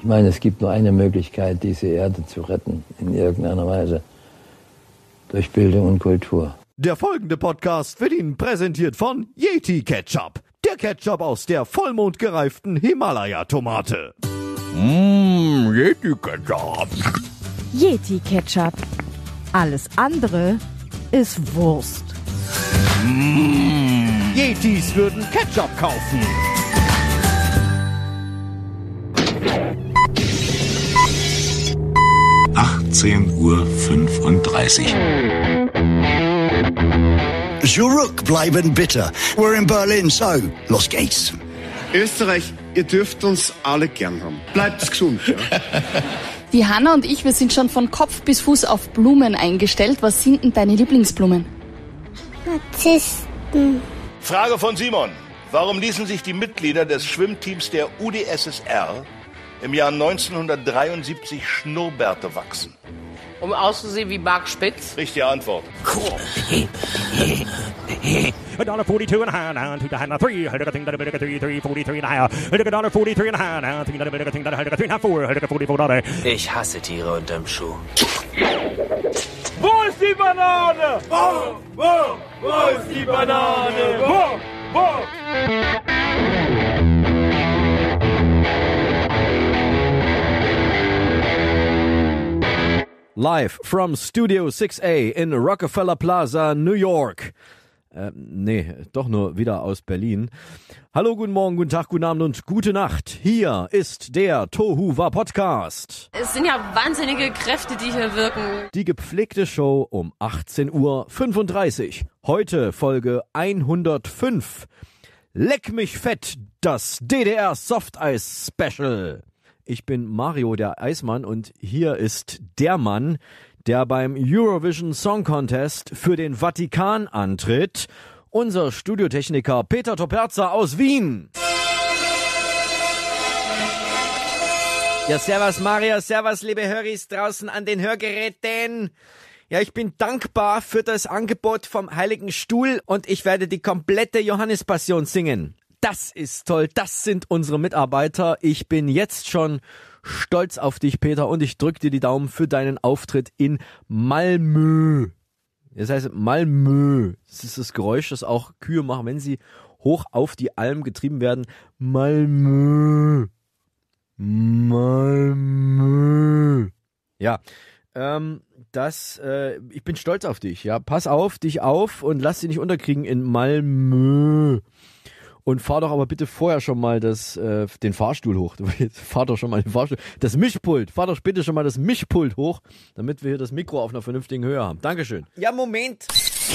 Ich meine, es gibt nur eine Möglichkeit, diese Erde zu retten, in irgendeiner Weise. Durch Bildung und Kultur. Der folgende Podcast wird Ihnen präsentiert von Yeti Ketchup. Der Ketchup aus der vollmondgereiften Himalaya-Tomate. Yeti Ketchup. Yeti Ketchup. Alles andere ist Wurst. Yetis würden Ketchup kaufen. Uhr 35. Zurück bleiben bitte. We're in Berlin, so los geht's. Österreich, ihr dürft uns alle gern haben. Bleibt gesund. Ja? Die Hanna und ich, wir sind schon von Kopf bis Fuß auf Blumen eingestellt. Was sind denn deine Lieblingsblumen? Narzissten. Frage von Simon. Warum ließen sich die Mitglieder des Schwimmteams der UdSSR im Jahr 1973 Schnurrbärte wachsen? Um auszusehen wie Mark Spitz? Richtige Antwort. Cool. $1.42 and a half down to the hand 3. $3.43 and a half. $1.43 and a half down to the $3.4. Ich hasse Tiere unterm Schuh. Wo ist die Banane? Wo ist die Banane? Wo? Live from Studio 6A in Rockefeller Plaza, New York. Doch nur wieder aus Berlin. Hallo, guten Morgen, guten Tag, guten Abend und gute Nacht. Hier ist der Tohuwa Podcast. Es sind ja wahnsinnige Kräfte, die hier wirken. Die gepflegte Show um 18:35 Uhr. Heute Folge 105. Leck mich fett, das DDR Softeis Special. Ich bin Mario, der Eismann, und hier ist der Mann, der beim Eurovision Song Contest für den Vatikan antritt, unser Studiotechniker Peter Toperza aus Wien. Ja, servus Mario, servus liebe Höris draußen an den Hörgeräten. Ja, ich bin dankbar für das Angebot vom Heiligen Stuhl und ich werde die komplette Johannespassion singen. Das ist toll, das sind unsere Mitarbeiter. Ich bin jetzt schon stolz auf dich, Peter, und ich drück dir die Daumen für deinen Auftritt in Malmö. Das heißt Malmö. Das ist das Geräusch, das auch Kühe machen, wenn sie hoch auf die Alm getrieben werden. Malmö. Malmö. Ja, ich bin stolz auf dich. Ja, pass auf dich auf und lass dich nicht unterkriegen in Malmö. Und fahr doch aber bitte vorher schon mal den Fahrstuhl hoch. Fahr doch schon mal den Fahrstuhl. Das Mischpult. Fahr doch bitte schon mal das Mischpult hoch, damit wir hier das Mikro auf einer vernünftigen Höhe haben. Dankeschön. Ja, Moment.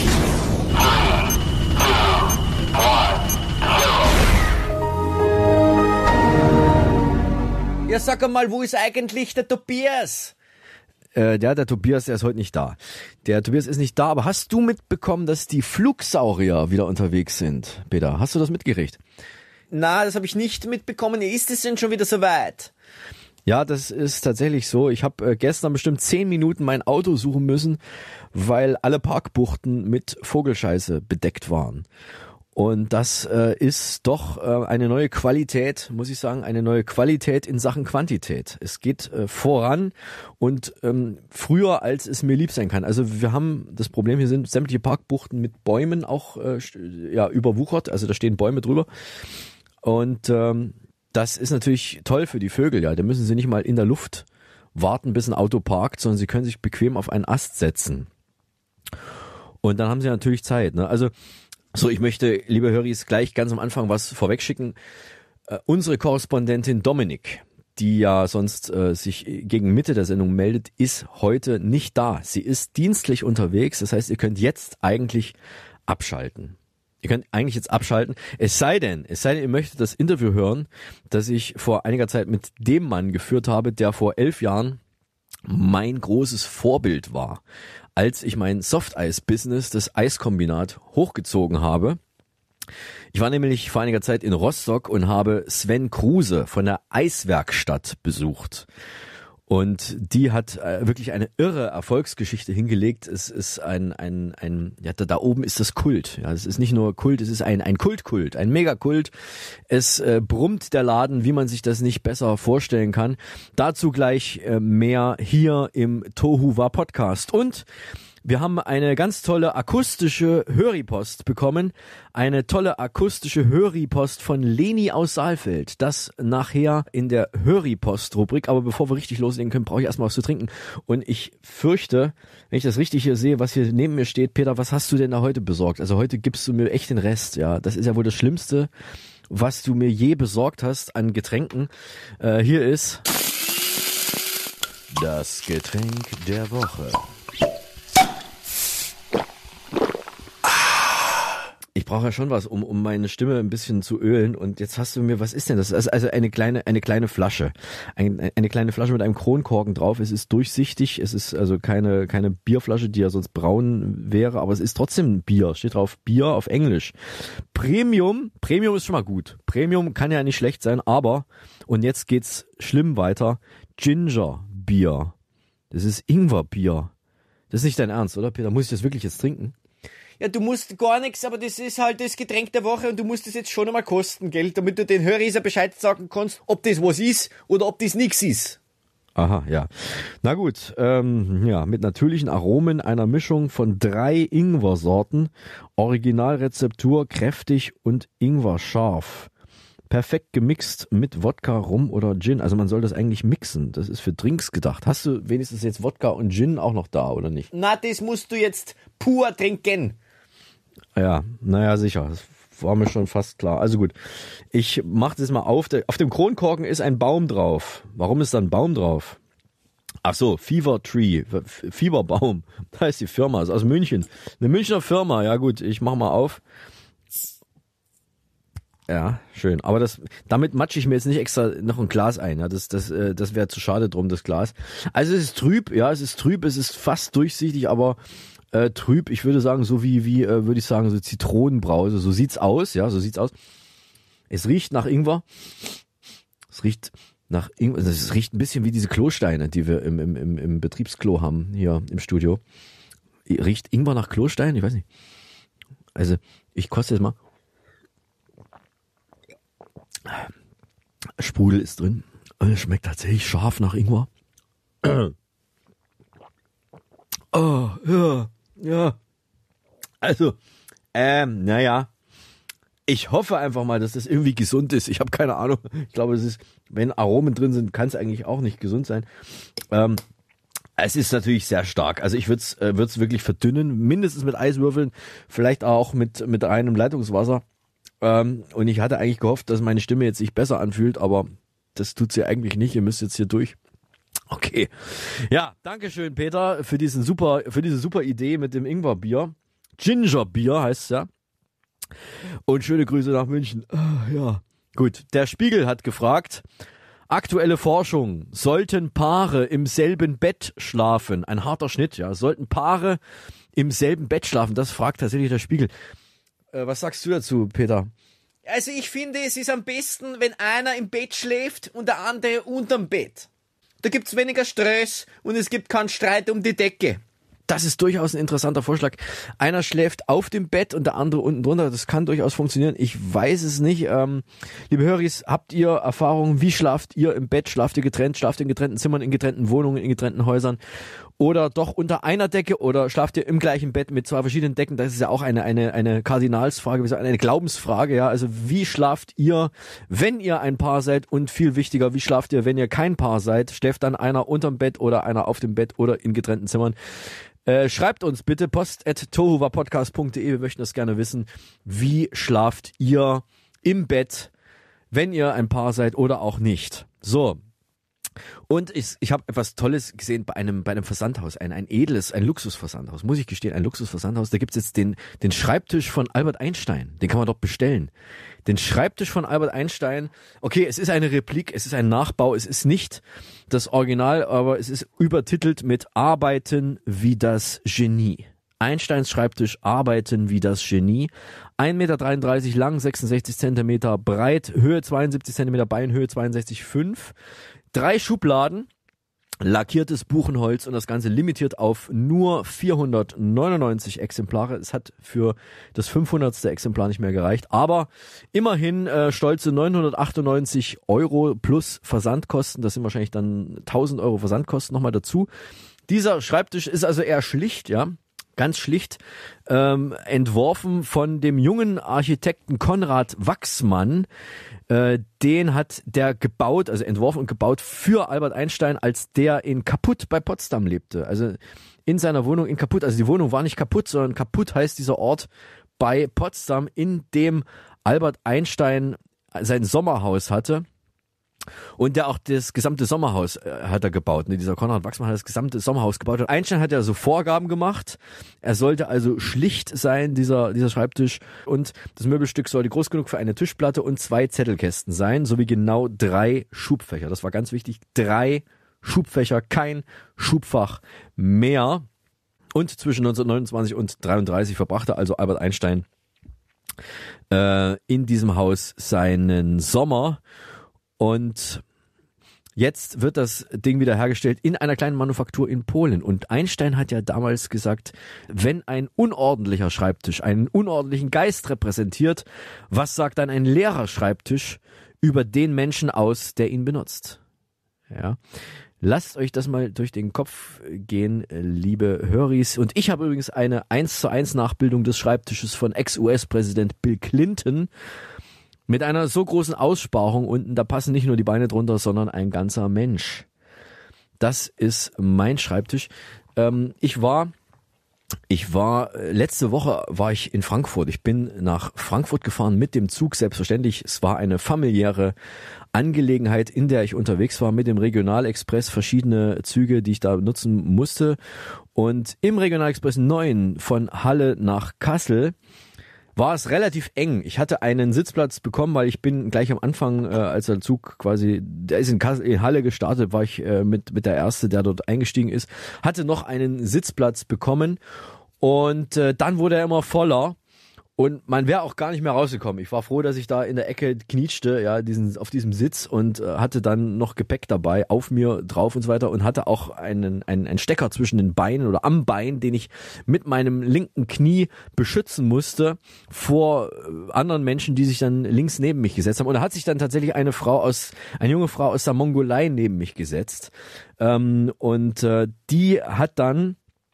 Ja, sag mal, wo ist eigentlich der Tobias? Der Tobias, der ist heute nicht da. Der Tobias ist nicht da, aber hast du mitbekommen, dass die Flugsaurier wieder unterwegs sind? Peter, hast du das mitgekriegt? Na, das habe ich nicht mitbekommen. Ist es denn schon wieder soweit? Ja, das ist tatsächlich so. Ich habe gestern bestimmt 10 Minuten mein Auto suchen müssen, weil alle Parkbuchten mit Vogelscheiße bedeckt waren. Und das ist doch eine neue Qualität, muss ich sagen, eine neue Qualität in Sachen Quantität. Es geht voran und früher, als es mir lieb sein kann. Also wir haben das Problem, hier sind sämtliche Parkbuchten mit Bäumen auch überwuchert, also da stehen Bäume drüber. Und das ist natürlich toll für die Vögel, ja. Da müssen sie nicht mal in der Luft warten, bis ein Auto parkt, sondern sie können sich bequem auf einen Ast setzen. Und dann haben sie natürlich Zeit, ne? Also so, ich möchte, liebe Höris, gleich ganz am Anfang was vorwegschicken. Unsere Korrespondentin Dominik, die ja sonst sich gegen Mitte der Sendung meldet, ist heute nicht da. Sie ist dienstlich unterwegs, das heißt, ihr könnt jetzt eigentlich abschalten. Ihr könnt eigentlich jetzt abschalten, es sei denn, ihr möchtet das Interview hören, das ich vor einiger Zeit mit dem Mann geführt habe, der vor 11 Jahren mein großes Vorbild war, als ich mein Softeis-Business, das Eiskombinat, hochgezogen habe. Ich war nämlich vor einiger Zeit in Rostock und habe Sven Kruse von der Eiswerkstatt besucht. Und die hat wirklich eine irre Erfolgsgeschichte hingelegt. Es ist da oben ist das Kult. Ja, es ist nicht nur Kult, es ist ein Kultkult, ein Megakult. Es brummt der Laden, wie man sich das nicht besser vorstellen kann. Dazu gleich mehr hier im Tohuwa Podcast. Und wir haben eine ganz tolle akustische Höripost bekommen. Eine tolle akustische Höripost von Leni aus Saalfeld. Das nachher in der Höripost-Rubrik. Aber bevor wir richtig loslegen können, brauche ich erstmal was zu trinken. Und ich fürchte, wenn ich das richtig hier sehe, was hier neben mir steht, Peter, was hast du denn da heute besorgt? Also heute gibst du mir echt den Rest. Ja, das ist ja wohl das Schlimmste, was du mir je besorgt hast an Getränken. Hier ist das Getränk der Woche. Ich brauche ja schon was, um meine Stimme ein bisschen zu ölen. Und jetzt hast du mir, was ist denn das? Also eine kleine Flasche. Eine kleine Flasche mit einem Kronkorken drauf. Es ist durchsichtig. Es ist also keine Bierflasche, die ja sonst braun wäre. Aber es ist trotzdem Bier. Steht drauf Bier auf Englisch. Premium ist schon mal gut. Premium kann ja nicht schlecht sein. Aber, und jetzt geht's schlimm weiter, Ginger-Bier. Das ist Ingwer-Bier. Das ist nicht dein Ernst, oder Peter? Muss ich das wirklich jetzt trinken? Ja, du musst gar nichts, aber das ist halt das Getränk der Woche und du musst es jetzt schon einmal kosten, gell? Damit du den Hörern Bescheid sagen kannst, ob das was ist oder ob das nichts ist. Aha, ja. Na gut, mit natürlichen Aromen einer Mischung von 3 Ingwer-Sorten, Originalrezeptur, kräftig und Ingwer scharf. Perfekt gemixt mit Wodka, Rum oder Gin. Also man soll das eigentlich mixen. Das ist für Drinks gedacht. Hast du wenigstens jetzt Wodka und Gin auch noch da, oder nicht? Na, das musst du jetzt pur trinken. Ja, naja, sicher. Das war mir schon fast klar. Also gut, ich mach das mal auf. Auf dem Kronkorken ist ein Baum drauf. Warum ist da ein Baum drauf? Ach so, Fever Tree, Fieberbaum. Da ist die Firma, ist aus München. Eine Münchner Firma. Ja gut, ich mach mal auf. Ja, schön. Aber damit matsche ich mir jetzt nicht extra noch ein Glas ein. Ja, das wäre zu schade drum, das Glas. Also es ist trüb, es ist fast durchsichtig, aber trüb, ich würde sagen, so wie würde ich sagen, so Zitronenbrause. So sieht's aus. Es riecht nach Ingwer. Es riecht ein bisschen wie diese Klosteine, die wir im Betriebsklo haben, hier im Studio. Riecht Ingwer nach Klostein? Ich weiß nicht. Also, ich koste jetzt mal. Sprudel ist drin. Es schmeckt tatsächlich scharf nach Ingwer. Oh, ja. Also, naja. Ich hoffe einfach mal, dass das irgendwie gesund ist. Ich habe keine Ahnung. Ich glaube, wenn Aromen drin sind, kann es eigentlich auch nicht gesund sein. Es ist natürlich sehr stark. Also ich würde es wirklich verdünnen, mindestens mit Eiswürfeln, vielleicht auch mit reinem Leitungswasser. Und ich hatte eigentlich gehofft, dass meine Stimme jetzt sich besser anfühlt, aber das tut sie eigentlich nicht. Ihr müsst jetzt hier durch. Okay. Ja, danke schön, Peter, für diese super Idee mit dem Ingwerbier. Gingerbier heißt es ja. Und schöne Grüße nach München. Ja, gut. Der Spiegel hat gefragt, aktuelle Forschung, sollten Paare im selben Bett schlafen? Ein harter Schnitt, ja. Sollten Paare im selben Bett schlafen? Das fragt tatsächlich der Spiegel. Was sagst du dazu, Peter? Also ich finde, es ist am besten, wenn einer im Bett schläft und der andere unterm Bett. Da gibt's weniger Stress und es gibt keinen Streit um die Decke. Das ist durchaus ein interessanter Vorschlag. Einer schläft auf dem Bett und der andere unten drunter. Das kann durchaus funktionieren. Ich weiß es nicht. Liebe Höris, habt ihr Erfahrungen? Wie schlaft ihr im Bett? Schlaft ihr getrennt? Schlaft ihr in getrennten Zimmern, in getrennten Wohnungen, in getrennten Häusern? Oder doch unter einer Decke? Oder schlaft ihr im gleichen Bett mit 2 verschiedenen Decken? Das ist ja auch eine Kardinalsfrage, eine Glaubensfrage. Ja, also wie schlaft ihr, wenn ihr ein Paar seid? Und viel wichtiger, wie schlaft ihr, wenn ihr kein Paar seid? Schläft dann einer unterm Bett oder einer auf dem Bett oder in getrennten Zimmern? Schreibt uns bitte post@tohuwapodcast.de. Wir möchten das gerne wissen. Wie schlaft ihr im Bett, wenn ihr ein Paar seid oder auch nicht? So. Und ich habe etwas Tolles gesehen bei einem Versandhaus, ein edles, ein Luxusversandhaus, muss ich gestehen, ein Luxusversandhaus. Da gibt's jetzt den Schreibtisch von Albert Einstein, den kann man dort bestellen. Den Schreibtisch von Albert Einstein, okay, es ist eine Replik, es ist ein Nachbau, es ist nicht das Original, aber es ist übertitelt mit Arbeiten wie das Genie. Einsteins Schreibtisch, Arbeiten wie das Genie. 1,33 Meter lang, 66 Zentimeter breit, Höhe 72 Zentimeter, Beinhöhe 62,5. 3 Schubladen, lackiertes Buchenholz und das Ganze limitiert auf nur 499 Exemplare. Es hat für das 500. Exemplar nicht mehr gereicht, aber immerhin stolze 998 € plus Versandkosten. Das sind wahrscheinlich dann 1000 € Versandkosten nochmal dazu. Dieser Schreibtisch ist also eher schlicht, ja. Ganz schlicht, entworfen von dem jungen Architekten Konrad Wachsmann. Den hat der gebaut, also entworfen und gebaut für Albert Einstein, als der in Kaputt bei Potsdam lebte. Also in seiner Wohnung in Kaputt. Also die Wohnung war nicht kaputt, sondern Kaputt heißt dieser Ort bei Potsdam, in dem Albert Einstein sein Sommerhaus hatte. Und der auch das gesamte Sommerhaus hat er gebaut. Dieser Konrad Wachsmann hat das gesamte Sommerhaus gebaut. Und Einstein hat ja so Vorgaben gemacht. Er sollte also schlicht sein, dieser Schreibtisch. Und das Möbelstück sollte groß genug für eine Tischplatte und 2 Zettelkästen sein, sowie genau 3 Schubfächer. Das war ganz wichtig. 3 Schubfächer, kein Schubfach mehr. Und zwischen 1929 und 1933 verbrachte also Albert Einstein in diesem Haus seinen Sommer. Und jetzt wird das Ding wieder hergestellt in einer kleinen Manufaktur in Polen. Und Einstein hat ja damals gesagt, wenn ein unordentlicher Schreibtisch einen unordentlichen Geist repräsentiert, was sagt dann ein leerer Schreibtisch über den Menschen aus, der ihn benutzt? Ja. Lasst euch das mal durch den Kopf gehen, liebe Höris. Und ich habe übrigens eine 1:1 Nachbildung des Schreibtisches von Ex-US-Präsident Bill Clinton. Mit einer so großen Aussparung unten, da passen nicht nur die Beine drunter, sondern ein ganzer Mensch. Das ist mein Schreibtisch. Letzte Woche war ich in Frankfurt. Ich bin nach Frankfurt gefahren mit dem Zug, selbstverständlich. Es war eine familiäre Angelegenheit, in der ich unterwegs war mit dem Regionalexpress, verschiedene Züge, die ich da nutzen musste. Und im Regionalexpress 9 von Halle nach Kassel war es relativ eng. Ich hatte einen Sitzplatz bekommen, weil ich bin gleich am Anfang, als der Zug quasi, der ist in Halle gestartet, war ich mit der Erste, der dort eingestiegen ist, hatte noch einen Sitzplatz bekommen und dann wurde er immer voller. Und man wäre auch gar nicht mehr rausgekommen. Ich war froh, dass ich da in der Ecke knietschte, ja, auf diesem Sitz und hatte dann noch Gepäck dabei, auf mir drauf und so weiter und hatte auch einen Stecker zwischen den Beinen oder am Bein, den ich mit meinem linken Knie beschützen musste vor anderen Menschen, die sich dann links neben mich gesetzt haben. Und da hat sich dann tatsächlich eine junge Frau aus der Mongolei neben mich gesetzt. Die hat dann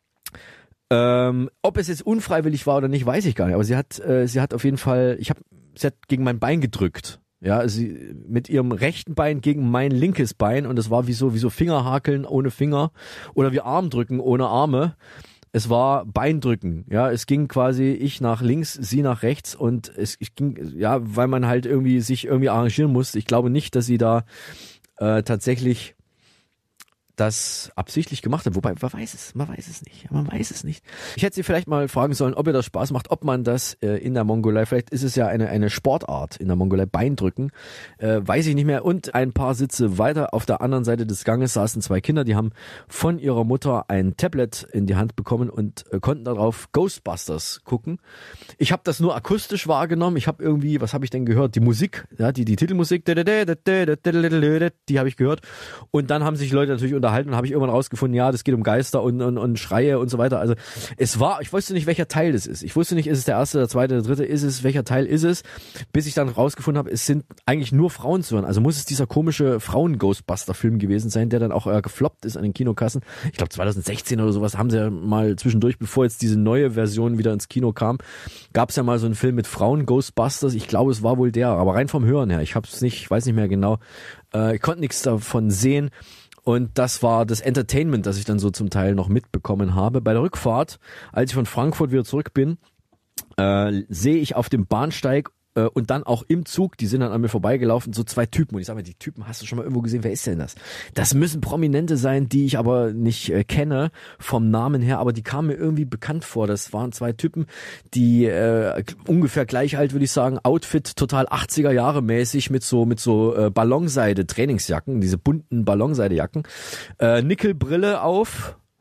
ob es jetzt unfreiwillig war oder nicht, weiß ich gar nicht. Aber sie hat auf jeden Fall, sie hat gegen mein Bein gedrückt. Ja, sie mit ihrem rechten Bein gegen mein linkes Bein und es war wie so Fingerhakeln ohne Finger oder wie Armdrücken ohne Arme. Es war Beindrücken. Ja, es ging quasi ich nach links, sie nach rechts und es ging, ja, weil man halt sich irgendwie arrangieren musste. Ich glaube nicht, dass sie da tatsächlich das absichtlich gemacht hat, wobei man weiß es nicht. Ich hätte sie vielleicht mal fragen sollen, ob ihr das Spaß macht, ob man das in der Mongolei, vielleicht ist es ja eine Sportart in der Mongolei, Beindrücken, weiß ich nicht mehr. Und ein paar Sitze weiter auf der anderen Seite des Ganges saßen 2 Kinder, die haben von ihrer Mutter ein Tablet in die Hand bekommen und konnten darauf Ghostbusters gucken. Ich habe das nur akustisch wahrgenommen, ich habe irgendwie, was habe ich denn gehört? Die Musik, ja, die Titelmusik, die habe ich gehört und dann haben sich Leute natürlich unterhalten und habe ich irgendwann rausgefunden, ja, das geht um Geister und Schreie und so weiter. Also ich wusste nicht, welcher Teil das ist. Ich wusste nicht, ist es der erste, der zweite, der dritte, welcher Teil ist es, bis ich dann rausgefunden habe, es sind eigentlich nur Frauen zu hören. Also muss es dieser komische Frauen-Ghostbuster-Film gewesen sein, der dann auch gefloppt ist an den Kinokassen. Ich glaube 2016 oder sowas haben sie ja mal zwischendurch, bevor jetzt diese neue Version wieder ins Kino kam, gab es ja mal so einen Film mit Frauen-Ghostbusters. Ich glaube, es war wohl der, aber rein vom Hören her. Ich weiß nicht mehr genau. Ich konnte nichts davon sehen. Und das war das Entertainment, das ich dann so zum Teil noch mitbekommen habe. Bei der Rückfahrt, als ich von Frankfurt wieder zurück bin, sehe ich auf dem Bahnsteig und dann auch im Zug, die sind dann an mir vorbeigelaufen, so 2 Typen. Und ich sage mir, die Typen hast du schon mal irgendwo gesehen, wer ist denn das? Das müssen Prominente sein, die ich aber nicht kenne vom Namen her, aber die kamen mir irgendwie bekannt vor. Das waren 2 Typen, die ungefähr gleich alt, würde ich sagen, Outfit total 80er Jahre mäßig mit so Ballonseide Trainingsjacken, diese bunten Ballonseidejacken, Nickelbrille auf.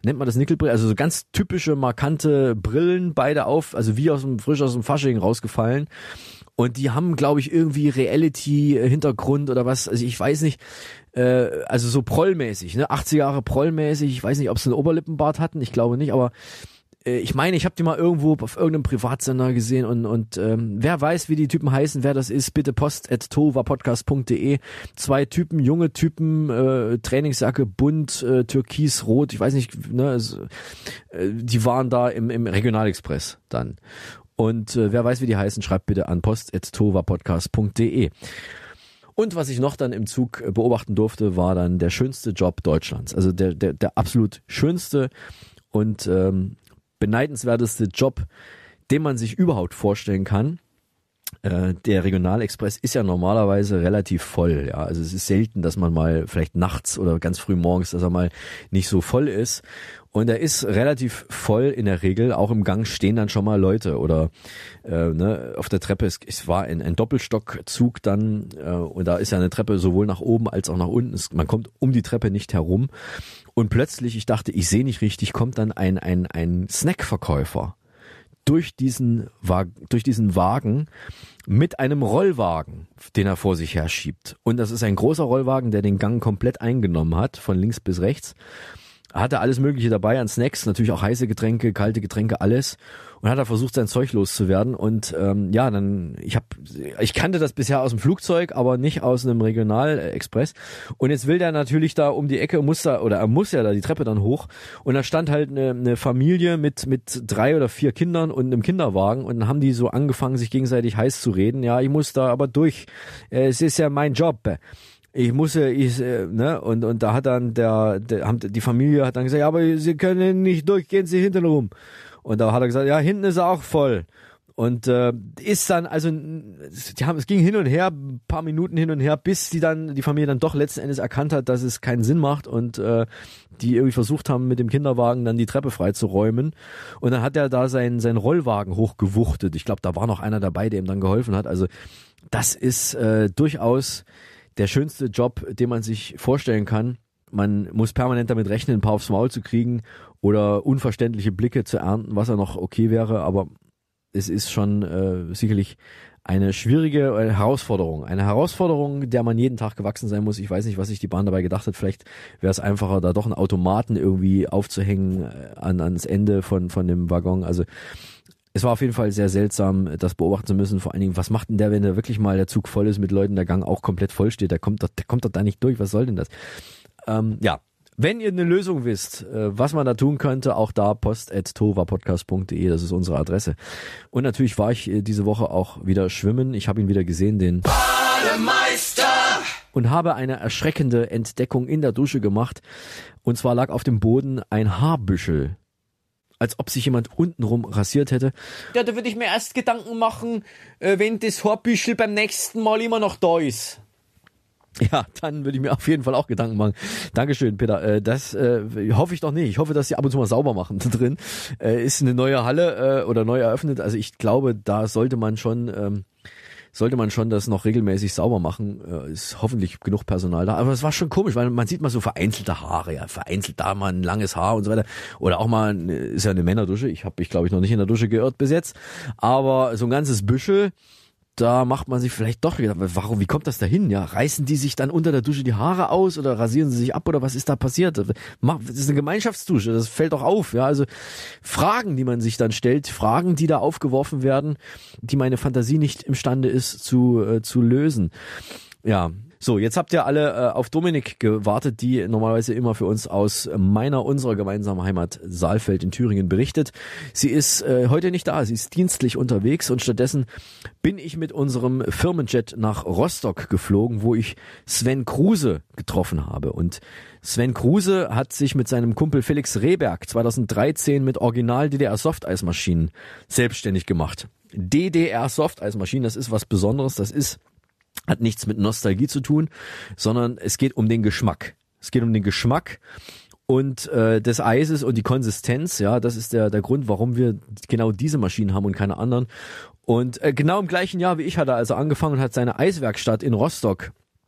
nennt man das Nickelbrille, also so ganz typische, markante Brillen, beide auf, also wie frisch aus dem Fasching rausgefallen. Und die haben, glaube ich, irgendwie Reality-Hintergrund oder was, also ich weiß nicht, also so Prollmäßig, ne, 80 Jahre Prollmäßig, ich weiß nicht, ob sie einen Oberlippenbart hatten, ich glaube nicht, aber ich meine, ich habe die mal irgendwo auf irgendeinem Privatsender gesehen und wer weiß, wie die Typen heißen, wer das ist, bitte post@tovapodcast.de. 2 Typen, junge Typen, Trainingsjacke, bunt, türkisrot, ich weiß nicht, ne, die waren da im Regionalexpress dann. Und wer weiß, wie die heißen, schreibt bitte an post@tovapodcast.de. Und was ich noch dann im Zug beobachten durfte, war dann der schönste Job Deutschlands. Also der absolut schönste und beneidenswerteste Job, den man sich überhaupt vorstellen kann. Der Regionalexpress ist ja normalerweise relativ voll, ja. Also es ist selten, dass man mal vielleicht nachts oder ganz früh morgens, dass er mal nicht so voll ist. Und er ist relativ voll in der Regel. Auch im Gang stehen dann schon mal Leute oder auf der Treppe. Es war ein Doppelstockzug dann und da ist ja eine Treppe sowohl nach oben als auch nach unten. Man kommt um die Treppe nicht herum. Und plötzlich, ich dachte, ich sehe nicht richtig, kommt dann ein Snackverkäufer durch diesen Wagen mit einem Rollwagen, den er vor sich her schiebt. Und das ist ein großer Rollwagen, der den Gang komplett eingenommen hat, von links bis rechts. Hatte alles Mögliche dabei an Snacks, natürlich auch heiße Getränke, kalte Getränke, alles. Und hat er versucht, sein Zeug loszuwerden. Und ich kannte das bisher aus dem Flugzeug, aber nicht aus einem Regionalexpress. Und jetzt will der natürlich da um die Ecke, er muss ja da die Treppe dann hoch. Und da stand halt eine Familie mit 3 oder 4 Kindern und einem Kinderwagen. Und dann haben die so angefangen, sich gegenseitig heiß zu reden. Ja, ich muss da aber durch. Es ist ja mein Job. Und da hat dann die Familie hat dann gesagt, ja, aber Sie können nicht durch, gehen Sie hinten rum. Und da hat er gesagt, ja, hinten ist er auch voll. Und ist dann, also es ging hin und her, ein paar Minuten hin und her, bis die Familie dann doch letzten Endes erkannt hat, dass es keinen Sinn macht und die irgendwie versucht haben, mit dem Kinderwagen dann die Treppe freizuräumen. Und dann hat er da seinen Rollwagen hochgewuchtet. Ich glaube, da war noch einer dabei, der ihm dann geholfen hat. Also das ist durchaus der schönste Job, den man sich vorstellen kann. Man muss permanent damit rechnen, ein paar aufs Maul zu kriegen oder unverständliche Blicke zu ernten, was ja noch okay wäre, aber es ist schon sicherlich eine schwierige Herausforderung. Eine Herausforderung, der man jeden Tag gewachsen sein muss. Ich weiß nicht, was sich die Bahn dabei gedacht hat. Vielleicht wäre es einfacher, da doch einen Automaten irgendwie aufzuhängen ans Ende von dem Waggon. Also es war auf jeden Fall sehr seltsam, das beobachten zu müssen. Vor allen Dingen, was macht denn der, wenn der wirklich mal der Zug voll ist mit Leuten, der Gang auch komplett voll steht? Der kommt doch da nicht durch. Was soll denn das? Wenn ihr eine Lösung wisst, was man da tun könnte, auch da post@tovapodcast.de, das ist unsere Adresse. Und natürlich war ich diese Woche auch wieder schwimmen. Ich habe ihn wieder gesehen, den Bademeister, und habe eine erschreckende Entdeckung in der Dusche gemacht. Und zwar lag auf dem Boden ein Haarbüschel, als ob sich jemand untenrum rasiert hätte. Ja, da würde ich mir erst Gedanken machen, wenn das Haarbüschel beim nächsten Mal immer noch da ist. Ja, dann würde ich mir auf jeden Fall auch Gedanken machen. Dankeschön, Peter. Das hoffe ich doch nicht. Ich hoffe, dass sie ab und zu mal sauber machen da drin. Ist eine neue Halle oder neu eröffnet. Also ich glaube, da sollte man schon das noch regelmäßig sauber machen. Ist hoffentlich genug Personal da. Aber es war schon komisch, weil man sieht mal so vereinzelte Haare, ja, vereinzelt da mal ein langes Haar und so weiter. Oder auch mal, ist ja eine Männerdusche. Ich habe mich, glaube ich, noch nicht in der Dusche geirrt bis jetzt. Aber so ein ganzes Büschel, da macht man sich vielleicht doch gedacht, wie kommt das da hin? Ja, reißen die sich dann unter der Dusche die Haare aus oder rasieren sie sich ab oder was ist da passiert? Das ist eine Gemeinschaftsdusche, das fällt doch auf. Ja, also Fragen, die man sich dann stellt, Fragen, die da aufgeworfen werden, die meine Fantasie nicht imstande ist zu lösen. Ja. So, jetzt habt ihr alle auf Dominik gewartet, die normalerweise immer für uns aus unserer gemeinsamen Heimat Saalfeld in Thüringen berichtet. Sie ist heute nicht da, sie ist dienstlich unterwegs und stattdessen bin ich mit unserem Firmenjet nach Rostock geflogen, wo ich Sven Kruse getroffen habe. Und Sven Kruse hat sich mit seinem Kumpel Felix Rehberg 2013 mit Original DDR-Softeismaschinen selbstständig gemacht. DDR-Softeismaschinen, das ist was Besonderes, hat nichts mit Nostalgie zu tun, sondern es geht um den Geschmack. Es geht um den Geschmack und des Eises und die Konsistenz. Ja, das ist der Grund, warum wir genau diese Maschinen haben und keine anderen. Und genau im gleichen Jahr wie ich hat er also angefangen und hat seine Eiswerkstatt in Rostock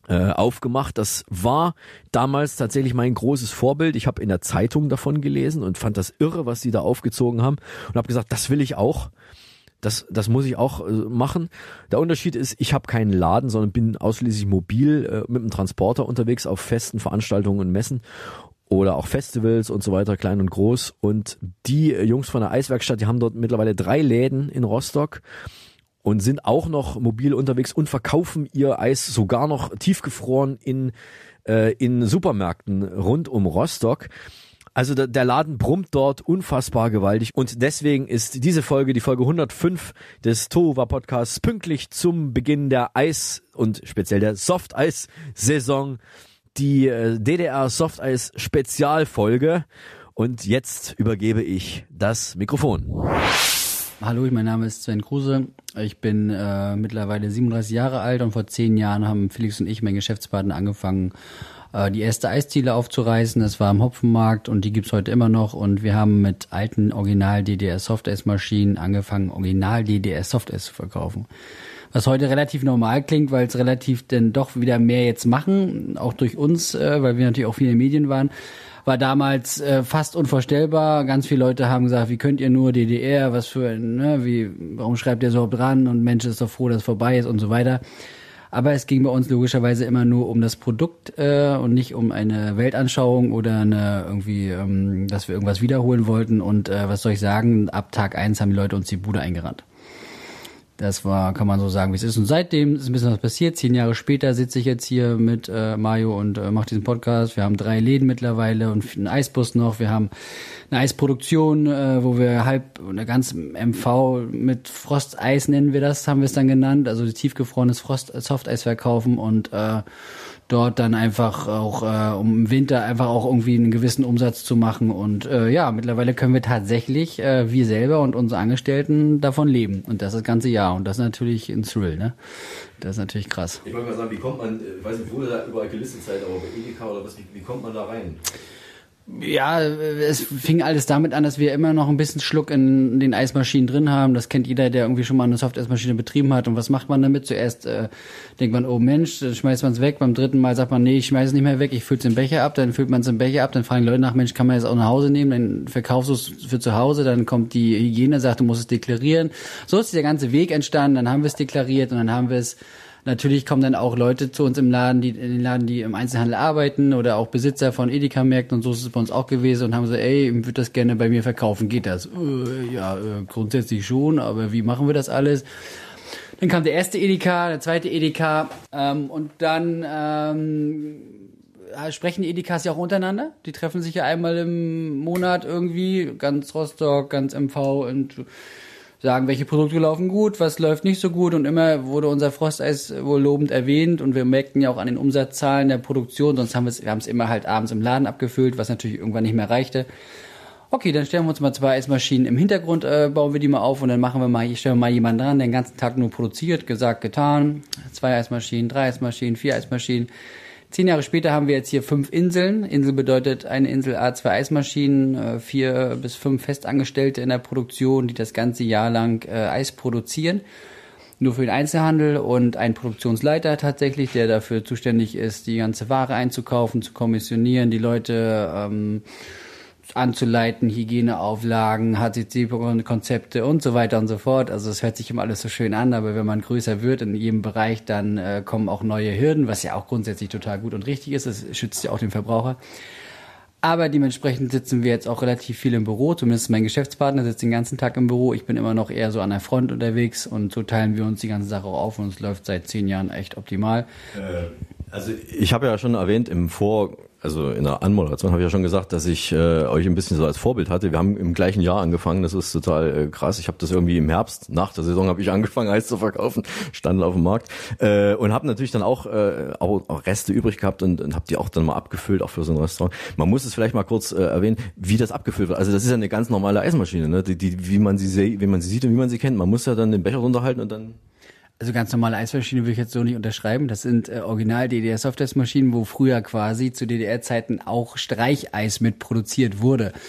aufgemacht. Das war damals tatsächlich mein großes Vorbild. Ich habe in der Zeitung davon gelesen und fand das irre, was die da aufgezogen haben und habe gesagt, das will ich auch. Das muss ich auch machen. Der Unterschied ist, ich habe keinen Laden, sondern bin ausschließlich mobil mit einem Transporter unterwegs auf festen Veranstaltungen und Messen oder auch Festivals und so weiter, klein und groß. Und die Jungs von der Eiswerkstatt, die haben dort mittlerweile 3 Läden in Rostock und sind auch noch mobil unterwegs und verkaufen ihr Eis sogar noch tiefgefroren in Supermärkten rund um Rostock. Also der Laden brummt dort unfassbar gewaltig und deswegen ist diese Folge, die Folge 105 des Tohuwa Podcasts, pünktlich zum Beginn der Eis- und speziell der Softeis-Saison, die DDR Softeis-Spezialfolge. Und jetzt übergebe ich das Mikrofon. Hallo, mein Name ist Sven Kruse. Ich bin mittlerweile 37 Jahre alt und vor 10 Jahren haben Felix und ich, mein Geschäftspartner, angefangen, die erste Eisdiele aufzureißen. Das war am Hopfenmarkt und die gibt's heute immer noch. Und wir haben mit alten Original-DDR-Softeis-Maschinen angefangen, Original-DDR-Softeis zu verkaufen. Was heute relativ normal klingt, weil es relativ denn doch wieder mehr jetzt machen, auch durch uns, weil wir natürlich auch viele Medien waren. War damals fast unvorstellbar. Ganz viele Leute haben gesagt, wie könnt ihr nur DDR, was für, warum schreibt ihr so dran und Mensch ist doch froh, dass es vorbei ist und so weiter. Aber es ging bei uns logischerweise immer nur um das Produkt und nicht um eine Weltanschauung oder dass wir irgendwas wiederholen wollten. Und was soll ich sagen, ab Tag 1 haben die Leute uns die Bude eingerannt. Das war, kann man so sagen, wie es ist. Und seitdem ist ein bisschen was passiert. 10 Jahre später sitze ich jetzt hier mit Mario und mache diesen Podcast. Wir haben 3 Läden mittlerweile und einen Eisbus noch. Wir haben eine Eisproduktion, wo wir eine ganz MV mit Frosteis nennen wir das, haben wir es dann genannt. Also tiefgefrorenes Softeis verkaufen und dort dann einfach auch um im Winter einfach auch irgendwie einen gewissen Umsatz zu machen. Und mittlerweile können wir tatsächlich, wir selber und unsere Angestellten davon leben. Und das ganze Jahr. Und das ist natürlich ein Thrill, ne? Das ist natürlich krass. Ich wollte mal sagen, wie kommt man, ich weiß nicht, wo ihr da überall gelistet seid, aber bei Edeka oder was, wie kommt man da rein? Ja, es fing alles damit an, dass wir immer noch ein bisschen Schluck in den Eismaschinen drin haben. Das kennt jeder, der irgendwie schon mal eine Softeismaschine betrieben hat. Und was macht man damit? Zuerst denkt man, oh Mensch, dann schmeißt man es weg. Beim 3. Mal sagt man, nee, ich schmeiß es nicht mehr weg, ich fülle es im Becher ab. Dann füllt man es im Becher ab. Dann fragen die Leute nach, Mensch, kann man das auch nach Hause nehmen? Dann verkaufst du es für zu Hause. Dann kommt die Hygiene, sagt, du musst es deklarieren. So ist der ganze Weg entstanden. Dann haben wir es deklariert und dann haben wir es. Natürlich kommen dann auch Leute zu uns in den Laden, die im Einzelhandel arbeiten oder auch Besitzer von Edeka-Märkten und so ist es bei uns auch gewesen und haben gesagt, ey, ich würde das gerne bei mir verkaufen, geht das? Grundsätzlich schon, aber wie machen wir das alles? Dann kam der erste Edeka, der zweite Edeka und dann sprechen die Edekas ja auch untereinander. Die treffen sich ja einmal im Monat irgendwie, ganz Rostock, ganz MV und sagen, welche Produkte laufen gut, was läuft nicht so gut und immer wurde unser Frosteis wohl lobend erwähnt und wir merkten ja auch an den Umsatzzahlen der Produktion, sonst haben wir haben es immer halt abends im Laden abgefüllt, was natürlich irgendwann nicht mehr reichte. Okay, dann stellen wir uns mal 2 Eismaschinen im Hintergrund, bauen wir die mal auf und dann stellen wir mal jemanden dran, der den ganzen Tag nur produziert, gesagt, getan, 2 Eismaschinen, 3 Eismaschinen, 4 Eismaschinen. 10 Jahre später haben wir jetzt hier 5 Inseln. Insel bedeutet eine Insel A2 Eismaschinen, 4 bis 5 Festangestellte in der Produktion, die das ganze Jahr lang Eis produzieren. Nur für den Einzelhandel und ein Produktionsleiter tatsächlich, der dafür zuständig ist, die ganze Ware einzukaufen, zu kommissionieren, die Leute anzuleiten, Hygieneauflagen, HCC-Konzepte und so weiter und so fort. Also es hört sich immer alles so schön an, aber wenn man größer wird in jedem Bereich, dann kommen auch neue Hürden, was ja auch grundsätzlich total gut und richtig ist. Das schützt ja auch den Verbraucher. Aber dementsprechend sitzen wir jetzt auch relativ viel im Büro, zumindest mein Geschäftspartner sitzt den ganzen Tag im Büro. Ich bin immer noch eher so an der Front unterwegs und so teilen wir uns die ganze Sache auch auf und es läuft seit 10 Jahren echt optimal. Also ich habe ja schon erwähnt also in der Anmoderation habe ich ja schon gesagt, dass ich euch ein bisschen so als Vorbild hatte. Wir haben im gleichen Jahr angefangen, das ist total krass. Ich habe das irgendwie im Herbst, nach der Saison habe ich angefangen, Eis zu verkaufen, standen auf dem Markt und habe natürlich dann auch Reste übrig gehabt und habe die auch dann mal abgefüllt, auch für so ein Restaurant. Man muss es vielleicht mal kurz erwähnen, wie das abgefüllt wird. Also das ist ja eine ganz normale Eismaschine, ne? Wie man sie sieht und wie man sie kennt. Man muss ja dann den Becher runterhalten und dann... Also ganz normale Eismaschine würde ich jetzt so nicht unterschreiben. Das sind original DDR-Softeis-Maschinen, wo früher quasi zu DDR-Zeiten auch Streicheis mit produziert wurde.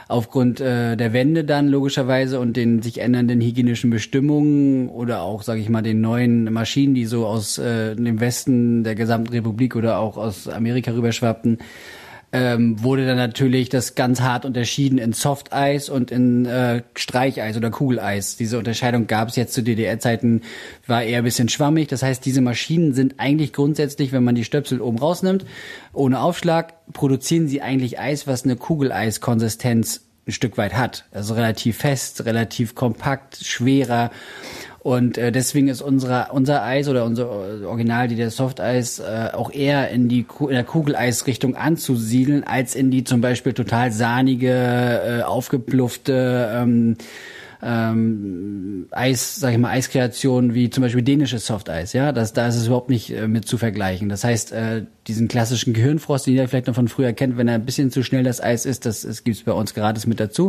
aufgrund der Wende dann logischerweise und den sich ändernden hygienischen Bestimmungen oder auch, sage ich mal, den neuen Maschinen, die so aus dem Westen der gesamten Republik oder auch aus Amerika rüberschwappten, wurde dann natürlich das ganz hart unterschieden in Softeis und in Streicheis oder Kugeleis. Diese Unterscheidung gab es jetzt zu DDR-Zeiten, war eher ein bisschen schwammig. Das heißt, diese Maschinen sind eigentlich grundsätzlich, wenn man die Stöpsel oben rausnimmt, ohne Aufschlag, produzieren sie eigentlich Eis, was eine Kugeleiskonsistenz ein Stück weit hat. Also relativ fest, relativ kompakt, schwerer. Und deswegen ist unser Eis oder unser Original DDR Softeis auch eher in der Kugeleisrichtung anzusiedeln, als in die zum Beispiel total sahnige, aufgepluffte Eiskreation wie zum Beispiel dänisches Softeis. Ja, da ist es überhaupt nicht mit zu vergleichen. Das heißt, diesen klassischen Gehirnfrost, den ihr vielleicht noch von früher kennt, wenn er ein bisschen zu schnell das Eis ist, das gibt's bei uns gratis mit dazu.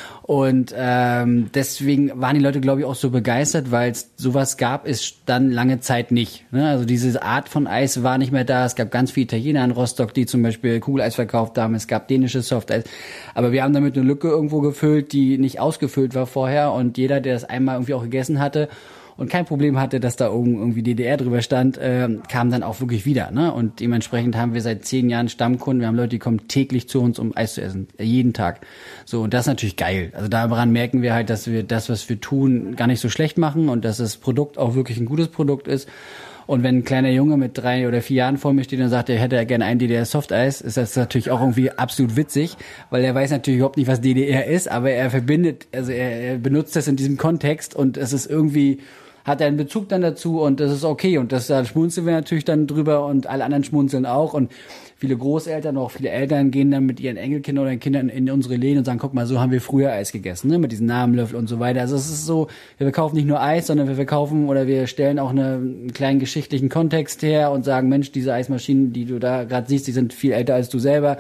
Und deswegen waren die Leute, glaube ich, auch so begeistert, weil es sowas gab es dann lange Zeit nicht. Ne? Also diese Art von Eis war nicht mehr da. Es gab ganz viele Italiener in Rostock, die zum Beispiel Kugeleis verkauft haben. Es gab dänisches Softeis. Aber wir haben damit eine Lücke irgendwo gefüllt, die nicht ausgefüllt war vorher. Und jeder, der das einmal irgendwie auch gegessen hatte und kein Problem hatte, dass da oben irgendwie DDR drüber stand, kam dann auch wirklich wieder. Ne? Und dementsprechend haben wir seit 10 Jahren Stammkunden. Wir haben Leute, die kommen täglich zu uns, um Eis zu essen. Jeden Tag. So, und das ist natürlich geil. Also daran merken wir halt, dass wir das, was wir tun, gar nicht so schlecht machen und dass das Produkt auch wirklich ein gutes Produkt ist. Und wenn ein kleiner Junge mit 3 oder 4 Jahren vor mir steht und sagt, er hätte gerne ein DDR-Softeis, ist das natürlich auch irgendwie absolut witzig, weil er weiß natürlich überhaupt nicht, was DDR ist, aber er verbindet, also er benutzt das in diesem Kontext und es ist irgendwie, hat er einen Bezug dann dazu und das ist okay und da schmunzeln wir natürlich dann drüber und alle anderen schmunzeln auch und viele Großeltern, auch viele Eltern gehen dann mit ihren Enkelkindern oder Kindern in unsere Läden und sagen, guck mal, so haben wir früher Eis gegessen, ne, mit diesen Namenlöffel und so weiter. Also es ist so, wir verkaufen nicht nur Eis, sondern wir verkaufen oder wir stellen auch einen kleinen geschichtlichen Kontext her und sagen, Mensch, diese Eismaschinen, die du da gerade siehst, die sind viel älter als du selber.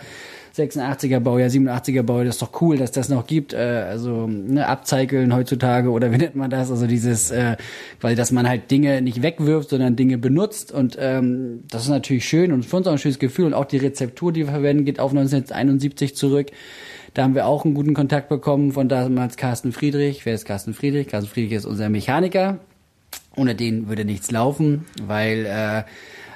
86er Baujahr, 87er Baujahr, das ist doch cool, dass das noch gibt, also ne, upcyclen heutzutage oder wie nennt man das, also dieses, weil dass man halt Dinge nicht wegwirft, sondern Dinge benutzt und das ist natürlich schön und für uns auch ein schönes Gefühl und auch die Rezeptur, die wir verwenden, geht auf 1971 zurück. Da haben wir auch einen guten Kontakt bekommen von damals Carsten Friedrich. Wer ist Carsten Friedrich? Carsten Friedrich ist unser Mechaniker. Ohne den würde nichts laufen, weil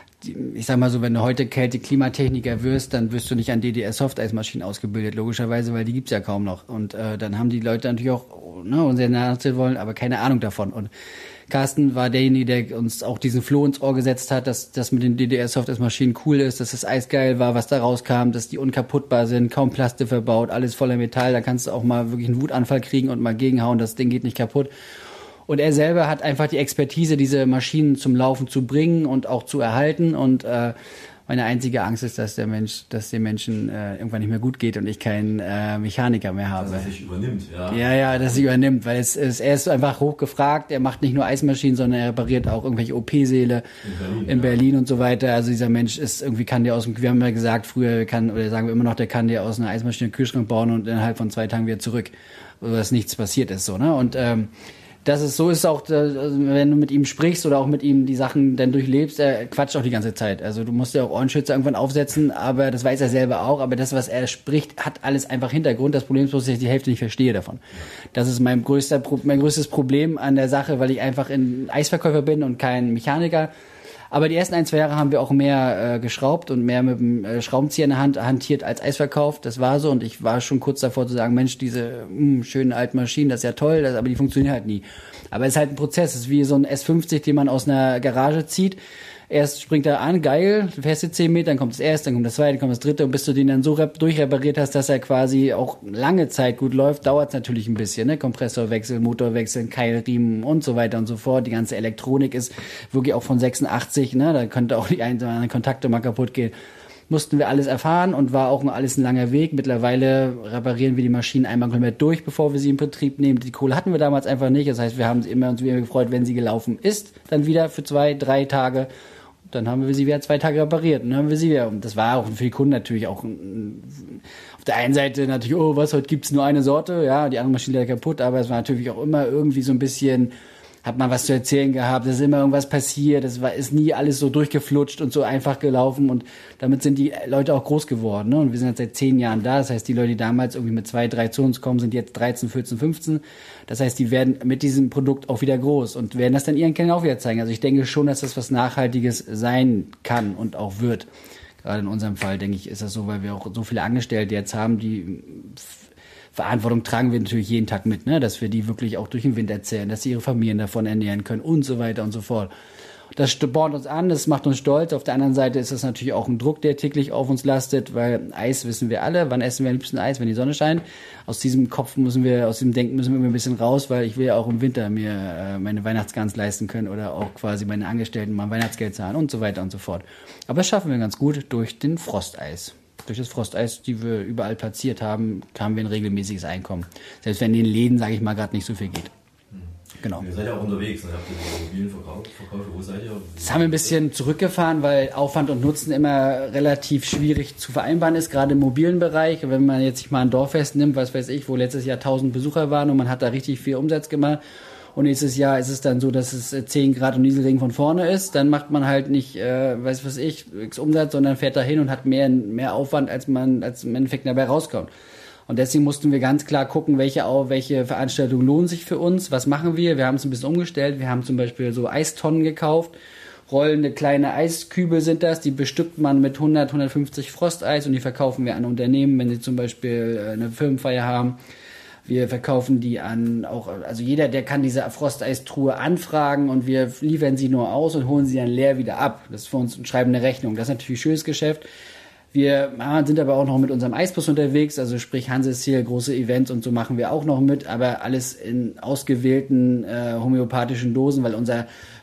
ich sag mal so, wenn du heute Klimatechniker wirst, dann wirst du nicht an DDR-Softeismaschinen ausgebildet, logischerweise, weil die gibt's ja kaum noch. Und dann haben die Leute natürlich auch, ne, uns sehr nahe wollen, aber keine Ahnung davon. Und Carsten war derjenige, der uns auch diesen Floh ins Ohr gesetzt hat, dass das mit den DDR-Softeismaschinen cool ist, dass das Eis geil war, was da rauskam, dass die unkaputtbar sind, kaum Plaste verbaut, alles voller Metall, da kannst du auch mal wirklich einen Wutanfall kriegen und mal gegenhauen, das Ding geht nicht kaputt. Und er selber hat einfach die Expertise, diese Maschinen zum Laufen zu bringen und auch zu erhalten. Und meine einzige Angst ist, dass den Menschen irgendwann nicht mehr gut geht und ich keinen Mechaniker mehr habe. Dass er sich übernimmt, ja. Ja, dass er sich übernimmt, weil er ist einfach hochgefragt. Er macht nicht nur Eismaschinen, sondern er repariert auch irgendwelche OP-Säle in Berlin und so weiter. Also dieser Mensch ist irgendwie, wir haben ja gesagt früher, oder sagen wir immer noch, der kann dir aus einer Eismaschine einen Kühlschrank bauen und innerhalb von 2 Tagen wieder zurück, dass nichts passiert ist, so, ne? Und so ist auch, wenn du mit ihm sprichst oder auch mit ihm die Sachen dann durchlebst, er quatscht auch die ganze Zeit. Also du musst ja auch Ohrenschützer irgendwann aufsetzen, aber das weiß er selber auch. Aber das, was er spricht, hat alles einfach Hintergrund. Das Problem ist bloß, dass ich die Hälfte nicht verstehe davon. Das ist mein größtes Problem an der Sache, weil ich einfach ein Eisverkäufer bin und kein Mechaniker. Aber die ersten 1-2 Jahre haben wir auch mehr geschraubt und mehr mit dem Schraubenzieher in der Hand hantiert als Eis verkauft. Das war so und ich war schon kurz davor zu sagen, Mensch, diese schönen alten Maschinen, das ist ja toll, aber die funktionieren halt nie. Aber es ist halt ein Prozess, es ist wie so ein S50, den man aus einer Garage zieht. Erst springt er an, geil, du fährst 10 Meter, dann kommt das erste, dann kommt das zweite, dann kommt das dritte und bis du den dann so durchrepariert hast, dass er quasi auch lange Zeit gut läuft, dauert es natürlich ein bisschen, ne? Kompressorwechsel, Motorwechsel, Keilriemen und so weiter und so fort. Die ganze Elektronik ist wirklich auch von 86, ne? Da könnte auch die einen oder anderen Kontakte mal kaputt gehen. Mussten wir alles erfahren und war auch alles ein langer Weg. Mittlerweile reparieren wir die Maschinen einmal komplett durch, bevor wir sie in Betrieb nehmen. Die Kohle hatten wir damals einfach nicht. Das heißt, wir haben uns immer gefreut, wenn sie gelaufen ist, dann wieder für 2-3 Tage. Dann haben wir sie wieder 2 Tage repariert und dann haben wir sie wieder. Und das war auch für die Kunden natürlich auch auf der einen Seite natürlich, oh, heute gibt's nur eine Sorte, ja, die andere Maschine ist kaputt, aber es war natürlich auch immer irgendwie so ein bisschen hat man was zu erzählen gehabt, es ist immer irgendwas passiert, ist nie alles so durchgeflutscht und so einfach gelaufen und damit sind die Leute auch groß geworden. Ne? Und wir sind jetzt seit 10 Jahren da, das heißt, die Leute, die damals irgendwie mit 2, 3 zu uns kommen, sind jetzt 13, 14, 15. Das heißt, die werden mit diesem Produkt auch wieder groß und werden das dann ihren Kindern auch wieder zeigen. Also ich denke schon, dass das was Nachhaltiges sein kann und auch wird. Gerade in unserem Fall, denke ich, ist das so, weil wir auch so viele Angestellte jetzt haben, die Verantwortung tragen wir natürlich jeden Tag mit, ne? Dass wir die wirklich auch durch den Wind erzählen, dass sie ihre Familien davon ernähren können und so weiter und so fort. Das spornt uns an, das macht uns stolz. Auf der anderen Seite ist das natürlich auch ein Druck, der täglich auf uns lastet, weil Eis wissen wir alle. Wann essen wir am liebsten Eis? Wenn die Sonne scheint. Aus diesem Denken müssen wir ein bisschen raus, weil ich will ja auch im Winter mir meine Weihnachtsgans leisten können oder auch quasi meine Angestellten mal Weihnachtsgeld zahlen und so weiter und so fort. Aber das schaffen wir ganz gut durch den Frosteis. Durch das Frosteis, die wir überall platziert haben, haben wir ein regelmäßiges Einkommen. Selbst wenn in den Läden, sage ich mal, gerade nicht so viel geht. Genau. Ihr seid ja auch unterwegs, ne? Habt ihr die Immobilien verkauft? Wo seid ihr? Das haben wir ein bisschen zurückgefahren, weil Aufwand und Nutzen immer relativ schwierig zu vereinbaren ist, gerade im mobilen Bereich. Wenn man jetzt sich mal ein Dorffest nimmt, was weiß ich, wo letztes Jahr 1000 Besucher waren und man hat da richtig viel Umsatz gemacht. Und nächstes Jahr ist es dann so, dass es 10 Grad und Nieselregen von vorne ist. Dann macht man halt nicht, x Umsatz, sondern fährt da hin und hat mehr Aufwand, als im Endeffekt dabei rauskommt. Und deswegen mussten wir ganz klar gucken, welche Veranstaltungen lohnen sich für uns. Was machen wir? Wir haben es ein bisschen umgestellt. Wir haben zum Beispiel so Eistonnen gekauft. Rollende kleine Eiskübel sind das. Die bestückt man mit 100, 150 Frosteis und die verkaufen wir an Unternehmen, wenn sie zum Beispiel eine Firmenfeier haben. Wir verkaufen die also jeder, der kann diese Frosteistruhe anfragen und wir liefern sie nur aus und holen sie dann leer wieder ab. Das ist für uns ein schreibende Rechnung. Das ist natürlich ein schönes Geschäft. Wir sind aber auch noch mit unserem Eisbus unterwegs, also sprich Hanseziel, große Events und so machen wir auch noch mit, aber alles in ausgewählten homöopathischen Dosen, weil unser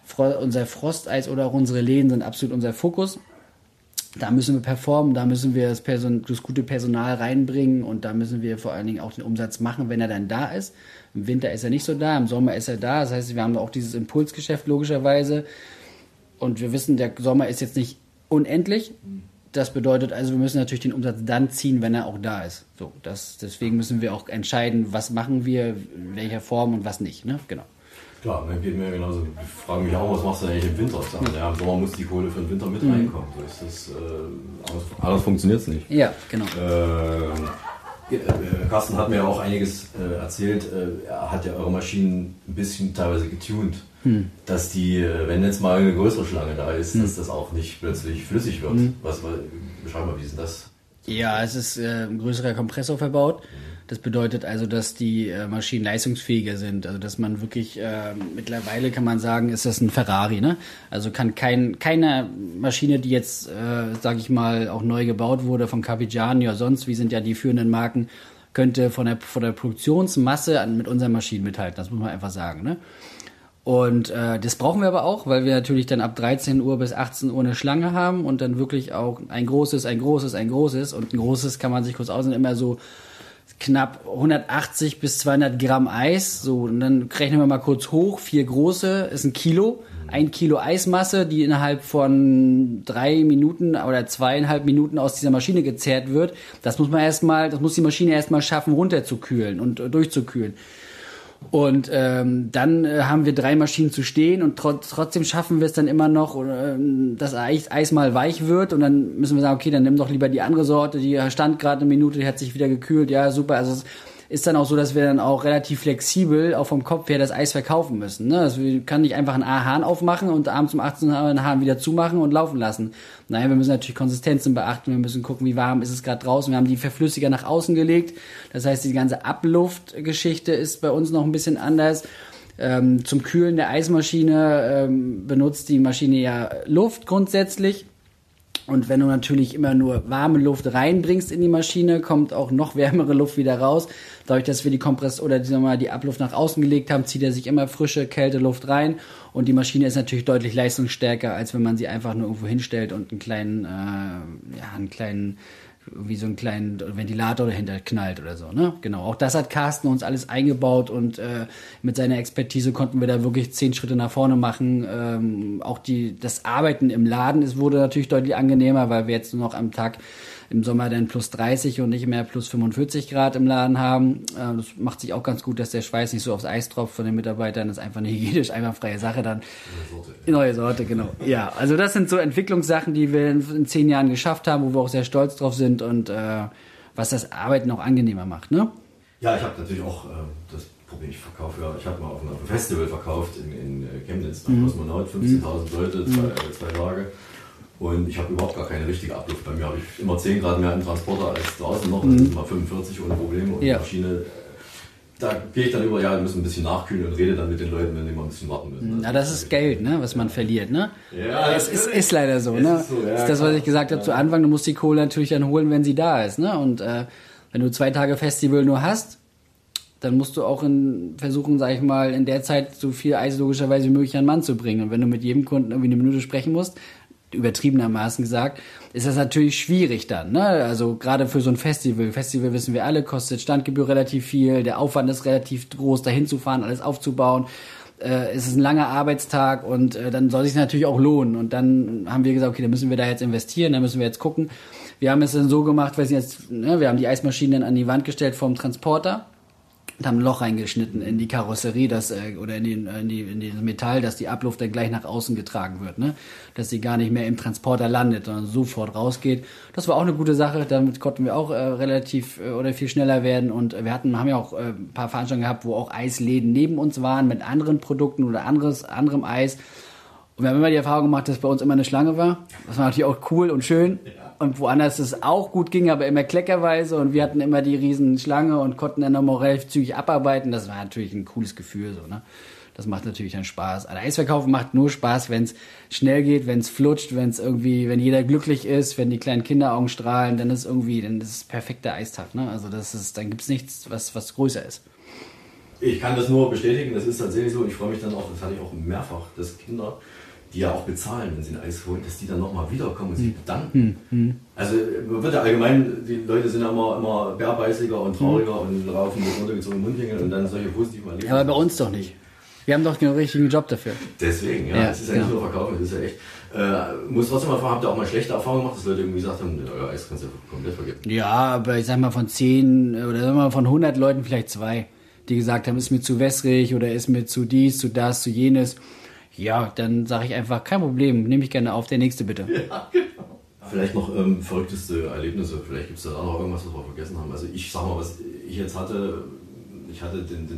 Frosteis oder auch unsere Läden sind absolut unser Fokus. Da müssen wir performen, da müssen wir das gute Personal reinbringen und da müssen wir vor allen Dingen auch den Umsatz machen, wenn er dann da ist. Im Winter ist er nicht so da, im Sommer ist er da. Das heißt, wir haben auch dieses Impulsgeschäft logischerweise. Und wir wissen, der Sommer ist jetzt nicht unendlich. Das bedeutet also, wir müssen natürlich den Umsatz dann ziehen, wenn er auch da ist. So, deswegen müssen wir auch entscheiden, was machen wir, in welcher Form und was nicht. Ne? Genau. Klar, dann geht mir genauso. Ich frage mich auch, was machst du eigentlich im Winter? Ja, im Sommer muss die Kohle für den Winter mit reinkommen. So ist das, anders funktioniert es nicht. Ja, genau. Carsten hat mir auch einiges erzählt. Er hat ja eure Maschinen ein bisschen teilweise getuned, dass die, wenn jetzt mal eine größere Schlange da ist, dass das auch nicht plötzlich flüssig wird. Beschreib mal, wie ist denn das? Ja, es ist ein größerer Kompressor verbaut. Das bedeutet also, dass die Maschinen leistungsfähiger sind. Also dass man wirklich, mittlerweile kann man sagen, ist das ein Ferrari. Ne? Also kann keine Maschine, die jetzt, sage ich mal, auch neu gebaut wurde von Carpigiani oder sonst, wie sind ja die führenden Marken, könnte von der Produktionsmasse mit unseren Maschinen mithalten. Das muss man einfach sagen. Ne? Und das brauchen wir aber auch, weil wir natürlich dann ab 13 Uhr bis 18 Uhr eine Schlange haben und dann wirklich auch ein großes. Und ein großes kann man sich kurz ausnehmen, immer so knapp 180 bis 200 Gramm Eis. So, und dann rechnen wir mal kurz hoch. 4 große ist 1 Kilo. 1 Kilo Eismasse, die innerhalb von 3 Minuten oder 2,5 Minuten aus dieser Maschine gezerrt wird. Das muss die Maschine erstmal schaffen, runterzukühlen und durchzukühlen. Und dann haben wir 3 Maschinen zu stehen und trotzdem schaffen wir es dann immer noch, dass Eis mal weich wird und dann müssen wir sagen, okay, dann nimm doch lieber die andere Sorte, die stand gerade eine Minute, die hat sich wieder gekühlt, ja super, also es ist dann auch so, dass wir dann auch relativ flexibel, auch vom Kopf her, das Eis verkaufen müssen. Ne? Also wir können nicht einfach einen A-Hahn aufmachen und abends um 18 Uhr einen Hahn wieder zumachen und laufen lassen. Nein, wir müssen natürlich Konsistenzen beachten, wir müssen gucken, wie warm ist es gerade draußen. Wir haben die Verflüssiger nach außen gelegt, das heißt, die ganze Abluftgeschichte ist bei uns noch ein bisschen anders. Zum Kühlen der Eismaschine benutzt die Maschine ja Luft grundsätzlich. Und wenn du natürlich immer nur warme Luft reinbringst in die Maschine, kommt auch noch wärmere Luft wieder raus. Dadurch, dass wir die Abluft nach außen gelegt haben, zieht er sich immer frische, kalte Luft rein. Und die Maschine ist natürlich deutlich leistungsstärker, als wenn man sie einfach nur irgendwo hinstellt und einen kleinen wie so einen kleinen Ventilator dahinter knallt oder so, ne? Genau. Auch das hat Carsten uns alles eingebaut und mit seiner Expertise konnten wir da wirklich 10 Schritte nach vorne machen. Auch das Arbeiten im Laden wurde natürlich deutlich angenehmer, weil wir jetzt nur noch am Tag im Sommer dann plus 30 und nicht mehr plus 45 Grad im Laden haben. Das macht sich auch ganz gut, dass der Schweiß nicht so aufs Eis tropft von den Mitarbeitern. Das ist einfach eine hygienisch einwandfreie Sache dann. Neue Sorte, genau. Ja, also das sind so Entwicklungssachen, die wir in 10 Jahren geschafft haben, wo wir auch sehr stolz drauf sind und was das Arbeiten auch angenehmer macht, ne? Ja, ich habe natürlich auch das Problem, ich habe mal auf einem Festival verkauft in Chemnitz, beim Kosmonaut, 15.000 Leute, 2 Tage. Und ich habe überhaupt gar keine richtige Abluft. Bei mir habe ich immer 10 Grad mehr im Transporter als draußen noch. Das sind mal 45 ohne Probleme. Und die Maschine, da gehe ich dann über, wir müssen ein bisschen nachkühlen und rede dann mit den Leuten, wenn die mal ein bisschen warten müssen. Na, das ist Geld, ne, was man verliert, ne? Ja, es ist leider so, ne? Ist so, ja, das ist das, was ich gesagt habe zu Anfang. Du musst die Kohle natürlich dann holen, wenn sie da ist, ne? Und wenn du 2 Tage Festival nur hast, dann musst du auch versuchen, sag ich mal, in der Zeit so viel Eis logischerweise wie möglich an den Mann zu bringen. Und wenn du mit jedem Kunden irgendwie eine Minute sprechen musst, übertriebenermaßen gesagt, ist das natürlich schwierig dann, ne? Also gerade für so ein Festival. Festival wissen wir alle, kostet Standgebühr relativ viel, der Aufwand ist relativ groß, dahin zu fahren, alles aufzubauen. Es ist ein langer Arbeitstag und dann soll sich natürlich auch lohnen. Und dann haben wir gesagt, okay, dann müssen wir da jetzt investieren, dann müssen wir jetzt gucken. Wir haben es dann so gemacht, wir haben die Eismaschinen dann an die Wand gestellt vom Transporter und haben ein Loch reingeschnitten in die Karosserie, oder in das Metall, dass die Abluft dann gleich nach außen getragen wird, ne? Dass sie gar nicht mehr im Transporter landet, sondern sofort rausgeht. Das war auch eine gute Sache, damit konnten wir auch relativ oder viel schneller werden und wir haben ja auch ein paar Veranstaltungen gehabt, wo auch Eisläden neben uns waren mit anderen Produkten oder anderem Eis. Und wir haben immer die Erfahrung gemacht, dass bei uns immer eine Schlange war. Das war natürlich auch cool und schön. Und woanders es auch gut ging, aber immer kleckerweise. Und wir hatten immer die riesen Schlange und konnten dann nochmal relativ zügig abarbeiten. Das war natürlich ein cooles Gefühl, so, ne? Das macht natürlich dann Spaß. Also Eisverkaufen macht nur Spaß, wenn es schnell geht, wenn es flutscht, wenn jeder glücklich ist, wenn die kleinen Kinderaugen strahlen, dann ist es perfekter Eistag, ne? Also dann gibt's nichts, was größer ist. Ich kann das nur bestätigen, das ist tatsächlich so. Ich freue mich dann auch, das hatte ich auch mehrfach, dass Kinder, die ja auch bezahlen, wenn sie ein Eis holen, dass die dann nochmal wiederkommen und sich bedanken. Also wird ja allgemein, die Leute sind ja immer bärbeißiger und trauriger und laufen mit runtergezogenen Mundwinkeln und dann solche positiven Erlebnisse. Aber bei uns doch nicht. Wir haben doch den richtigen Job dafür. Deswegen, es ist ja nicht nur Verkaufen, das ist ja echt. Muss trotzdem mal fragen, habt ihr auch mal schlechte Erfahrungen gemacht, dass Leute irgendwie gesagt haben, euer Eis kannst du komplett vergessen? Ja, aber ich sag mal von 10 oder sagen wir mal von 100 Leuten vielleicht 2, die gesagt haben, ist mir zu wässrig oder ist mir zu dies, zu das, zu jenes. Ja, dann sage ich einfach, kein Problem, nehme ich gerne auf, der nächste bitte. Ja, genau. Vielleicht noch verrückteste Erlebnisse, vielleicht gibt es da auch noch irgendwas, was wir vergessen haben. Also ich sag mal, was ich jetzt hatte, ich hatte den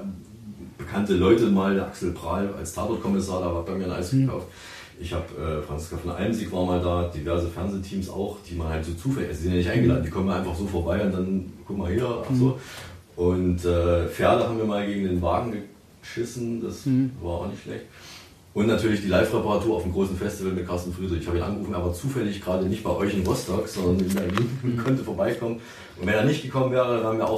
bekannte Leute mal, der Axel Prahl als Tatortkommissar, da war bei mir ein Eis gekauft. Ich habe Franziska von Almsieg war mal da, diverse Fernsehteams auch, die man halt so zufällig, also die sind ja nicht eingeladen, die kommen einfach so vorbei und dann, guck mal hier, ach so. Und Pferde haben wir mal gegen den Wagen geschissen, das war auch nicht schlecht. Und natürlich die Live-Reparatur auf dem großen Festival mit Carsten Friedrich. Ich habe ihn angerufen, er war zufällig gerade nicht bei euch in Rostock, sondern in Berlin, konnte vorbeikommen. Und wenn er nicht gekommen wäre, dann wären wir auch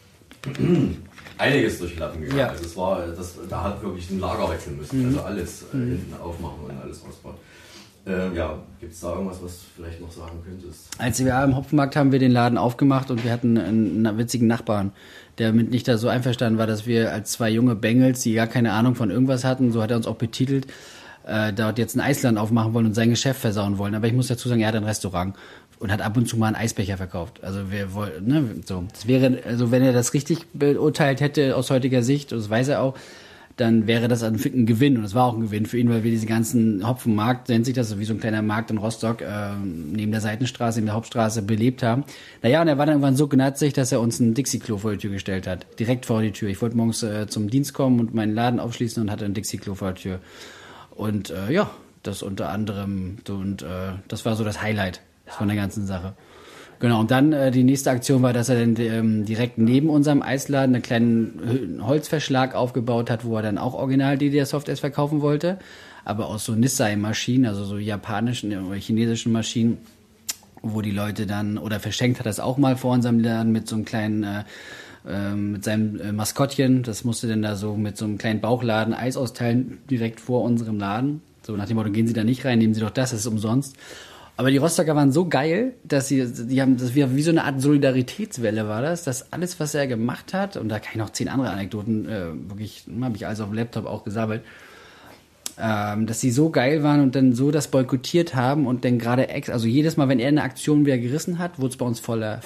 einiges durch die Lappen gegangen. Ja. Also da hat wirklich ein Lager wechseln müssen, also alles hinten aufmachen und alles ausbauen. Gibt es da irgendwas, was du vielleicht noch sagen könntest? Als wir am Hopfenmarkt haben wir den Laden aufgemacht und wir hatten einen witzigen Nachbarn, der mit nicht da so einverstanden war, dass wir als 2 junge Bengels, die gar keine Ahnung von irgendwas hatten, so hat er uns auch betitelt, dort jetzt ein Eisladen aufmachen wollen und sein Geschäft versauen wollen. Aber ich muss dazu sagen, er hat ein Restaurant und hat ab und zu mal einen Eisbecher verkauft. Also wir wollten, ne, so. Das wäre, also wenn er das richtig beurteilt hätte aus heutiger Sicht, und das weiß er auch, dann wäre das ein Gewinn. Und das war auch ein Gewinn für ihn, weil wir diesen ganzen Hopfenmarkt, nennt sich das so wie so ein kleiner Markt in Rostock, neben der Seitenstraße, neben der Hauptstraße belebt haben. Naja, und er war dann irgendwann so gnatzig, dass er uns ein Dixie-Klo vor die Tür gestellt hat. Direkt vor die Tür. Ich wollte morgens zum Dienst kommen und meinen Laden aufschließen und hatte ein Dixie-Klo vor der Tür. Und das unter anderem, und das war so das Highlight von der ganzen Sache. Genau, und dann die nächste Aktion war, dass er dann direkt neben unserem Eisladen einen kleinen Holzverschlag aufgebaut hat, wo er dann auch original DDR-Soft-Eis verkaufen wollte, aber aus so Nissai-Maschinen, also so japanischen oder chinesischen Maschinen, wo die Leute dann, oder verschenkt hat das auch mal vor unserem Laden mit so einem kleinen, mit seinem Maskottchen, das musste dann da so mit so einem kleinen Bauchladen Eis austeilen, direkt vor unserem Laden. So nach dem Motto, gehen Sie da nicht rein, nehmen Sie doch das ist umsonst. Aber die Rostocker waren so geil, dass die haben, das wie so eine Art Solidaritätswelle war das, dass alles, was er gemacht hat, und da kann ich noch 10 andere Anekdoten, wirklich, habe ich alles auf dem Laptop auch gesammelt, dass sie so geil waren und dann so das boykottiert haben und dann gerade also jedes Mal, wenn er eine Aktion wieder gerissen hat, wurde es bei uns voller.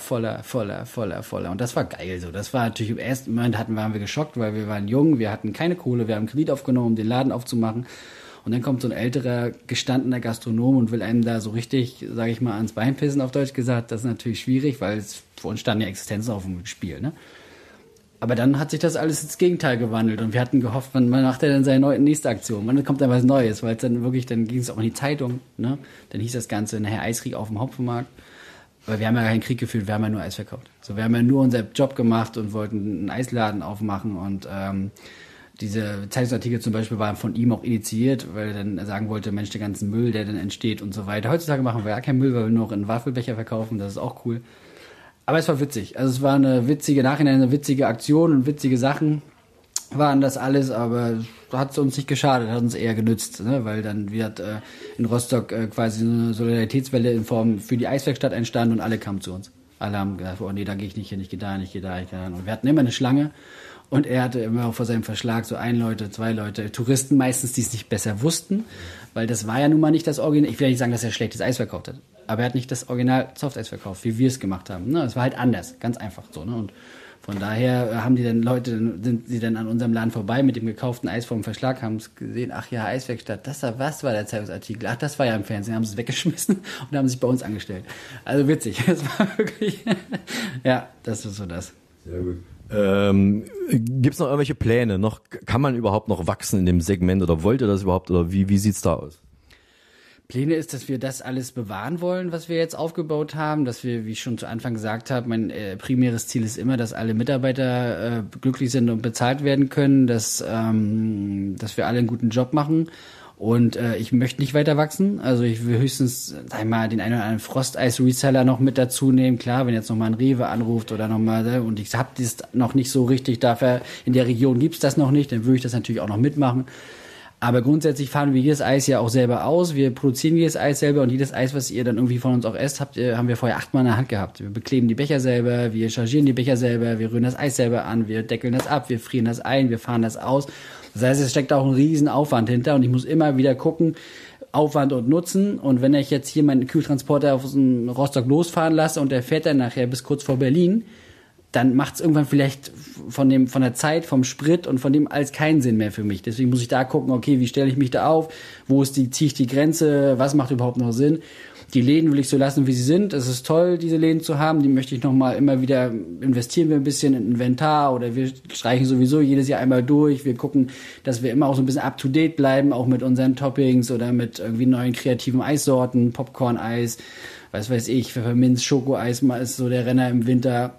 Und das war geil so. Das war natürlich im ersten Moment waren wir geschockt, weil wir waren jung, wir hatten keine Kohle, wir haben Kredit aufgenommen, um den Laden aufzumachen. Und dann kommt so ein älterer, gestandener Gastronom und will einem da so richtig, sage ich mal, ans Bein pissen, auf Deutsch gesagt. Das ist natürlich schwierig, weil es für uns standen ja Existenzen auf dem Spiel, ne? Aber dann hat sich das alles ins Gegenteil gewandelt und wir hatten gehofft, wann macht er denn seine nächste Aktion? Wann kommt dann was Neues? Weil es dann wirklich, dann ging es auch in die Zeitung, ne? Dann hieß das Ganze nachher Eiskrieg auf dem Hopfenmarkt. Weil wir haben ja keinen Krieg geführt, wir haben ja nur Eis verkauft. So, wir haben ja nur unseren Job gemacht und wollten einen Eisladen aufmachen und diese Zeitungsartikel zum Beispiel waren von ihm auch initiiert, weil er dann sagen wollte, Mensch, der ganze Müll, der dann entsteht und so weiter. Heutzutage machen wir ja keinen Müll, weil wir nur noch in Waffelbecher verkaufen, das ist auch cool. Aber es war witzig. Also es war eine witzige, nachhinein eine witzige Aktion und witzige Sachen waren das alles, aber hat es uns nicht geschadet, hat uns eher genützt, ne? Weil dann wird in Rostock quasi eine Solidaritätswelle in Form für die Eiswerkstatt entstanden und alle kamen zu uns. Alle haben gesagt, oh nee, da gehe ich nicht hin, ich gehe da, ich gehe da. Und wir hatten immer eine Schlange. Und er hatte immer auch vor seinem Verschlag so 1 Leute, 2 Leute, Touristen meistens, die es nicht besser wussten, weil das war ja nun mal nicht das Original. Ich will nicht sagen, dass er schlechtes Eis verkauft hat, aber er hat nicht das Original Softeis verkauft, wie wir es gemacht haben. Ne? Es war halt anders, ganz einfach so. Ne? Und von daher haben die dann sind sie dann an unserem Laden vorbei mit dem gekauften Eis vom Verschlag, haben es gesehen, ach ja, Eiswerkstatt, was war der Zeitungsartikel? Ach, das war ja im Fernsehen, haben sie es weggeschmissen und haben sich bei uns angestellt. Also witzig, das war wirklich, ja, das ist so das. Sehr gut. Gibt es noch irgendwelche Pläne? Kann man überhaupt noch wachsen in dem Segment oder wollt ihr das überhaupt oder wie sieht's da aus? Pläne ist, dass wir das alles bewahren wollen, was wir jetzt aufgebaut haben, dass wir, wie ich schon zu Anfang gesagt habe, mein primäres Ziel ist immer, dass alle Mitarbeiter glücklich sind und bezahlt werden können, dass wir alle einen guten Job machen. Und ich möchte nicht weiter wachsen. Also ich will höchstens einmal den einen oder anderen Frosteis-Reseller noch mit dazu nehmen. Klar, wenn jetzt nochmal ein Rewe anruft oder nochmal, und ich habe das noch nicht so richtig, dafür in der Region gibt's das noch nicht, dann würde ich das natürlich auch noch mitmachen. Aber grundsätzlich fahren wir jedes Eis ja auch selber aus. Wir produzieren jedes Eis selber und jedes Eis, was ihr dann irgendwie von uns auch esst, haben wir vorher 8-mal in der Hand gehabt. Wir bekleben die Becher selber, wir chargieren die Becher selber, wir rühren das Eis selber an, wir deckeln das ab, wir frieren das ein, wir fahren das aus. Das heißt, es steckt auch ein riesen Aufwand hinter und ich muss immer wieder gucken, Aufwand und Nutzen. Und wenn ich jetzt hier meinen Kühltransporter auf Rostock losfahren lasse und der fährt dann nachher bis kurz vor Berlin, dann macht es irgendwann vielleicht von der Zeit, vom Sprit und von dem alles keinen Sinn mehr für mich. Deswegen muss ich da gucken, okay, wie stelle ich mich da auf? Ziehe ich die Grenze? Was macht überhaupt noch Sinn? Die Läden will ich so lassen, wie sie sind. Es ist toll, diese Läden zu haben. Die möchte ich nochmal immer wieder, investieren wir ein bisschen in Inventar oder wir streichen sowieso jedes Jahr einmal durch. Wir gucken, dass wir immer auch so ein bisschen up to date bleiben, auch mit unseren Toppings oder mit irgendwie neuen kreativen Eissorten, Popcorn-Eis, was weiß ich, Pfefferminz, Schokoeis ist so der Renner im Winter.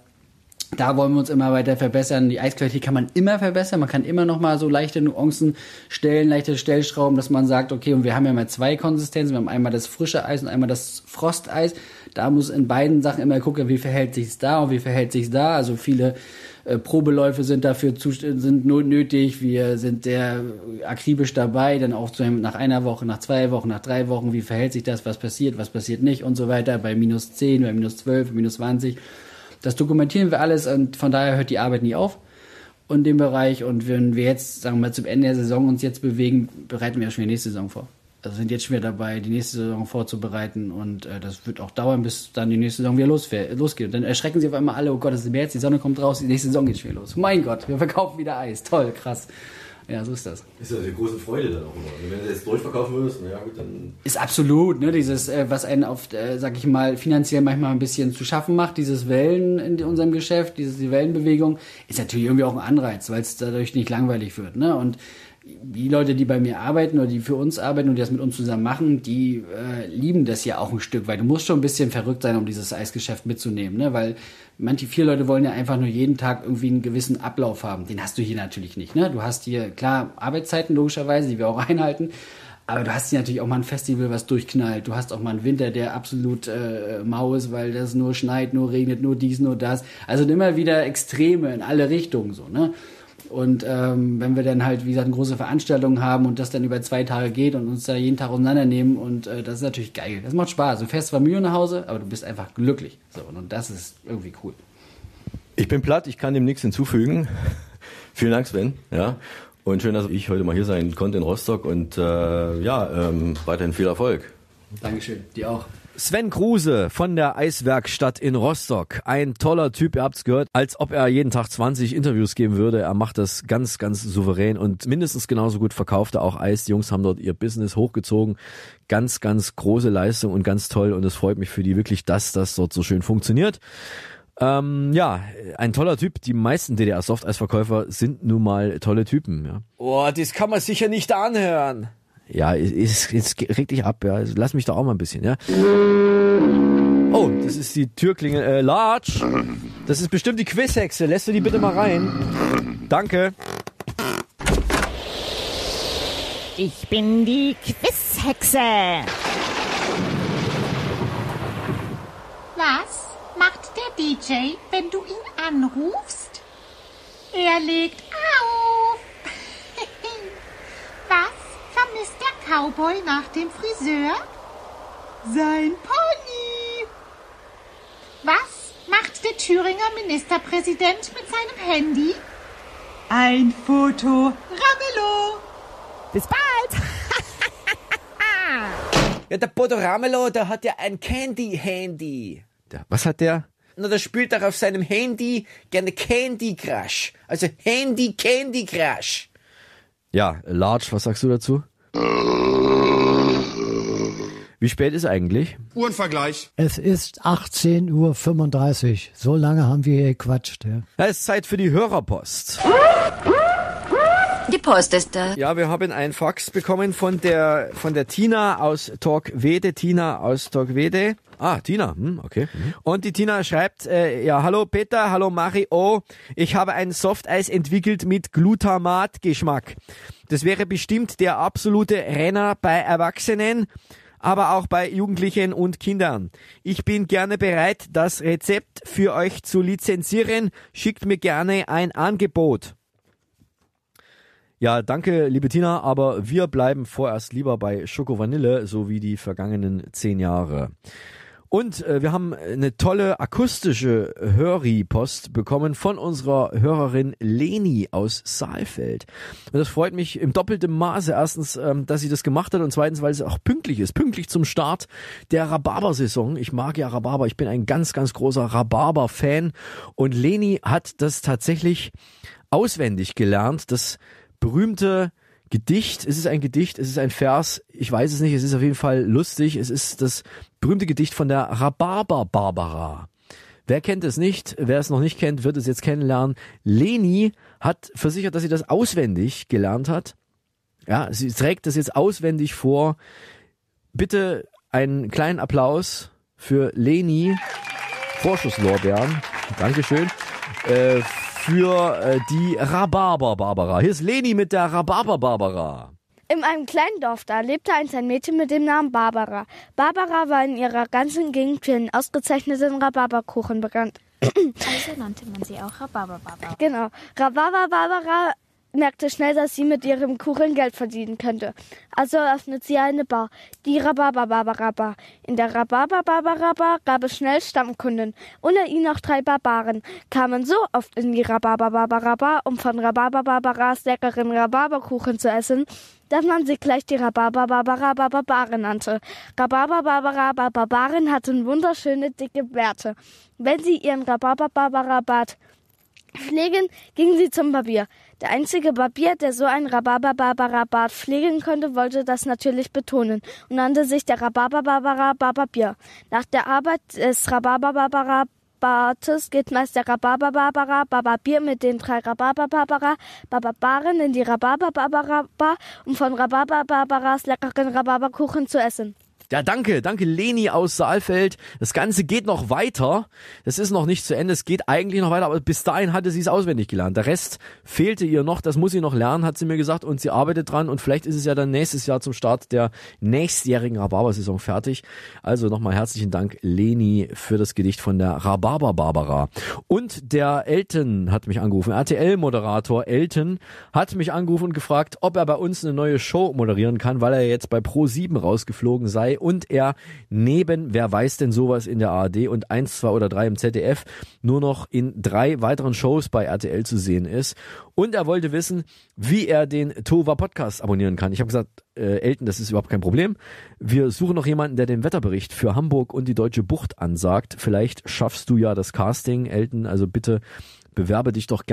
Da wollen wir uns immer weiter verbessern. Die Eisqualität kann man immer verbessern. Man kann immer noch mal so leichte Nuancen stellen, leichte Stellschrauben, dass man sagt, okay, und wir haben ja mal 2 Konsistenzen. Wir haben einmal das frische Eis und einmal das Frosteis. Da muss in beiden Sachen immer gucken, wie verhält sich's da und wie verhält sich's da. Also viele Probeläufe sind sind nötig. Wir sind sehr akribisch dabei, dann auch nach 1 Woche, nach 2 Wochen, nach 3 Wochen, wie verhält sich das, was passiert nicht und so weiter. Bei -10, bei -12, -20. Das dokumentieren wir alles und von daher hört die Arbeit nie auf in dem Bereich. Und wenn wir jetzt, sagen wir mal, zum Ende der Saison uns jetzt bewegen, bereiten wir ja schon die nächste Saison vor. Also sind jetzt schon wieder dabei, die nächste Saison vorzubereiten und das wird auch dauern, bis dann die nächste Saison wieder losgeht. Und dann erschrecken sie auf einmal alle, oh Gott, es ist März, die Sonne kommt raus, die nächste Saison geht schon wieder los. Mein Gott, wir verkaufen wieder Eis. Toll, krass. Ja, so ist das. Ist ja eine große Freude dann auch immer. Wenn du jetzt durchverkaufen würdest, na ja gut, dann... Ist absolut, ne, dieses, was einen oft, sag ich mal, finanziell manchmal ein bisschen zu schaffen macht, dieses Wellen in unserem Geschäft, die Wellenbewegung, ist natürlich irgendwie auch ein Anreiz, weil es dadurch nicht langweilig wird, ne, und die Leute, die bei mir arbeiten oder die für uns arbeiten und die das mit uns zusammen machen, die lieben das ja auch ein Stück, weil du musst schon ein bisschen verrückt sein, um dieses Eisgeschäft mitzunehmen, ne? Weil viele Leute wollen ja einfach nur jeden Tag irgendwie einen gewissen Ablauf haben. Den hast du hier natürlich nicht, ne? Du hast hier, klar, Arbeitszeiten logischerweise, die wir auch einhalten, aber du hast hier natürlich auch mal ein Festival, was durchknallt. Du hast auch mal einen Winter, der absolut mau ist, weil das nur schneit, nur regnet, nur dies, nur das. Also immer wieder Extreme in alle Richtungen so, ne? Und wenn wir dann halt, wie gesagt, eine große Veranstaltung haben und das dann über 2 Tage geht und uns da jeden Tag auseinandernehmen und das ist natürlich geil. Das macht Spaß. Du fährst zwar Mühe nach Hause, aber du bist einfach glücklich. So, und das ist irgendwie cool. Ich bin platt, ich kann dem nichts hinzufügen. Vielen Dank, Sven. Ja. Und schön, dass ich heute mal hier sein konnte in Rostock und weiterhin viel Erfolg. Dankeschön, dir auch. Sven Kruse von der Eiswerkstatt in Rostock. Ein toller Typ, ihr habt's gehört, als ob er jeden Tag 20 Interviews geben würde. Er macht das ganz, ganz souverän und mindestens genauso gut verkauft er auch Eis. Die Jungs haben dort ihr Business hochgezogen. Ganz, ganz große Leistung und ganz toll und es freut mich für die wirklich, dass das dort so schön funktioniert. Ein toller Typ. Die meisten DDR-Softeisverkäufer sind nun mal tolle Typen. Ja. Oh, das kann man sicher nicht anhören. Ja, es regt dich ab, ja. Lass mich da auch mal ein bisschen, ja. Oh, das ist die Türklingel. Large, das ist bestimmt die Quizhexe. Lässt du die bitte mal rein? Danke. Ich bin die Quizhexe. Was macht der DJ, wenn du ihn anrufst? Er legt auf. Was vermisst der Cowboy nach dem Friseur? Sein Pony. Was macht der Thüringer Ministerpräsident mit seinem Handy? Ein Foto. Ramelow. Bis bald. Ja, der Bodo Ramelow, der hat ja ein Candy-Handy. Was hat der? Na, der spielt doch auf seinem Handy gerne Candy Crush. Also Handy Candy Crush. Ja, Large, was sagst du dazu? Wie spät ist eigentlich? Uhrenvergleich. Es ist 18:35 Uhr. So lange haben wir hier gequatscht. Ja. Es ist Zeit für die Hörerpost. Die Post ist da. Ja, wir haben einen Fax bekommen von der Tina aus Torquede. Tina aus Torquede. Ah, Tina, okay. Und die Tina schreibt, hallo Peter, hallo Mario, ich habe ein Softeis entwickelt mit Glutamatgeschmack. Das wäre bestimmt der absolute Renner bei Erwachsenen, aber auch bei Jugendlichen und Kindern. Ich bin gerne bereit, das Rezept für euch zu lizenzieren. Schickt mir gerne ein Angebot. Ja, danke, liebe Tina, aber wir bleiben vorerst lieber bei Schoko Vanille, so wie die vergangenen 10 Jahre. Und wir haben eine tolle akustische Hörri-Post bekommen von unserer Hörerin Leni aus Saalfeld. Und das freut mich im doppelten Maße. Erstens, dass sie das gemacht hat und zweitens, weil sie auch pünktlich ist. Pünktlich zum Start der Rhabarber-Saison. Ich mag ja Rhabarber. Ich bin ein ganz, ganz großer Rhabarber-Fan. Und Leni hat das tatsächlich auswendig gelernt. Das berühmte Gedicht, es ist ein Gedicht, es ist ein Vers, ich weiß es nicht, es ist auf jeden Fall lustig, es ist das berühmte Gedicht von der Rhabarber-Barbara. Wer kennt es nicht? Wer es noch nicht kennt, wird es jetzt kennenlernen. Leni hat versichert, dass sie das auswendig gelernt hat. Ja, sie trägt das jetzt auswendig vor. Bitte einen kleinen Applaus für Leni. Vorschusslorbeeren. Dankeschön. Für die Rhabarber-Barbara. Hier ist Leni mit der Rhabarber-Barbara. In einem kleinen Dorf da lebte einst ein Mädchen mit dem Namen Barbara. Barbara war in ihrer ganzen Gegend für den ausgezeichneten Rhabarberkuchen bekannt. Also nannte man sie auch Rhabarber-Barbara. Genau. Rhabarber-Barbara merkte schnell, dass sie mit ihrem Kuchen Geld verdienen könnte. Also öffnet sie eine Bar, die Rhabarber-Barbara-Bar. In der Rhabarber-Barbara-Bar gab es schnell Stammkunden. Unter ihnen auch 3 Barbaren kamen so oft in die Rhabarber-Barbara-Bar, um von Rhabarber-Barbaras leckeren Rhabarberkuchen zu essen, dass man sie gleich die Rhabarber-Barbara-Barbaren nannte. Rhabarber-Barbara-Barbaren hatten wunderschöne, dicke Bärte. Wenn sie ihren Rhabarber-Barbara-Bart pflegen, gingen sie zum Barbier. Der einzige Barbier, der so einen Rhabarber-Barbara-Bart pflegen konnte, wollte das natürlich betonen und nannte sich der Rhabarber-Barbara-Barbier. Nach der Arbeit des Rhabarber-Barbara-Bartes geht meist der Rhabarber-Barbara-Barbier mit den 3 Rhabarber-Barbara-Barbaren in die Rhabarber-Barbara-Bar, um von Rhabarber-Barbaras leckeren Rhabarberkuchen zu essen. Ja, danke Leni aus Saalfeld. Das Ganze geht noch weiter. Das ist noch nicht zu Ende. Es geht eigentlich noch weiter, aber bis dahin hatte sie es auswendig gelernt. Der Rest fehlte ihr noch. Das muss sie noch lernen, hat sie mir gesagt. Und sie arbeitet dran. Und vielleicht ist es ja dann nächstes Jahr zum Start der nächstjährigen Rhabarber-Saison fertig. Also nochmal herzlichen Dank, Leni, für das Gedicht von der Rhabarber-Barbara. Und der Elton hat mich angerufen. RTL-Moderator Elton hat mich angerufen und gefragt, ob er bei uns eine neue Show moderieren kann, weil er jetzt bei Pro7 rausgeflogen sei und er neben Wer weiß denn sowas in der ARD und 1, 2 oder 3 im ZDF nur noch in 3 weiteren Shows bei RTL zu sehen ist. Und er wollte wissen, wie er den Tova Podcast abonnieren kann. Ich habe gesagt, Elton, das ist überhaupt kein Problem. Wir suchen noch jemanden, der den Wetterbericht für Hamburg und die Deutsche Bucht ansagt. Vielleicht schaffst du ja das Casting, Elton, also bitte bewirb dich doch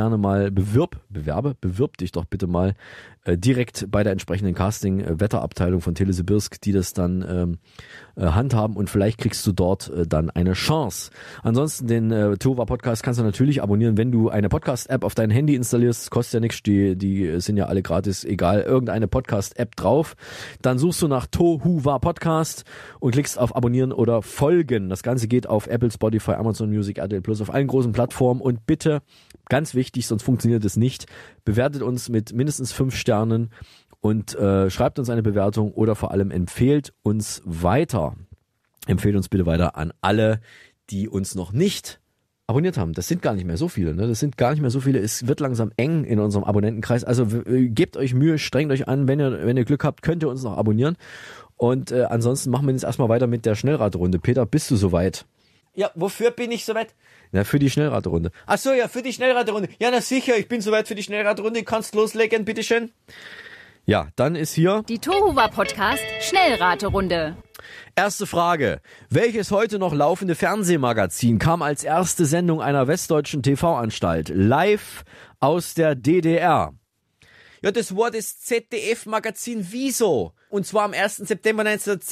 bitte mal direkt bei der entsprechenden Casting-Wetterabteilung von Telesibirsk, die das dann handhaben und vielleicht kriegst du dort dann eine Chance. Ansonsten den Tova Podcast kannst du natürlich abonnieren, wenn du eine Podcast-App auf dein Handy installierst. Das kostet ja nichts, die sind ja alle gratis, egal, irgendeine Podcast-App drauf. Dann suchst du nach Tohuwa Podcast und klickst auf Abonnieren oder Folgen. Das Ganze geht auf Apple, Spotify, Amazon Music, RTL Plus, auf allen großen Plattformen und bitte, ganz wichtig, sonst funktioniert es nicht, bewertet uns mit mindestens 5 Sternen und schreibt uns eine Bewertung oder vor allem empfehlt uns weiter. Empfehlt uns bitte weiter an alle, die uns noch nicht abonniert haben. Das sind gar nicht mehr so viele, ne? Es wird langsam eng in unserem Abonnentenkreis. Also gebt euch Mühe, strengt euch an. Wenn ihr Glück habt, könnt ihr uns noch abonnieren. Und ansonsten machen wir jetzt erstmal weiter mit der Schnellradrunde. Peter, bist du soweit? Ja, wofür bin ich soweit? Na, für die Schnellradrunde. Ach so, ja, für die Schnellradrunde. Ja, na sicher, ich bin soweit für die Schnellradrunde. Kannst loslegen, bitteschön. Ja, dann ist hier die Tohuwa Podcast Schnellraterunde. Erste Frage. Welches heute noch laufende Fernsehmagazin kam als erste Sendung einer westdeutschen TV-Anstalt live aus der DDR? Ja, das war das ZDF-Magazin Wieso. Und zwar am 1. September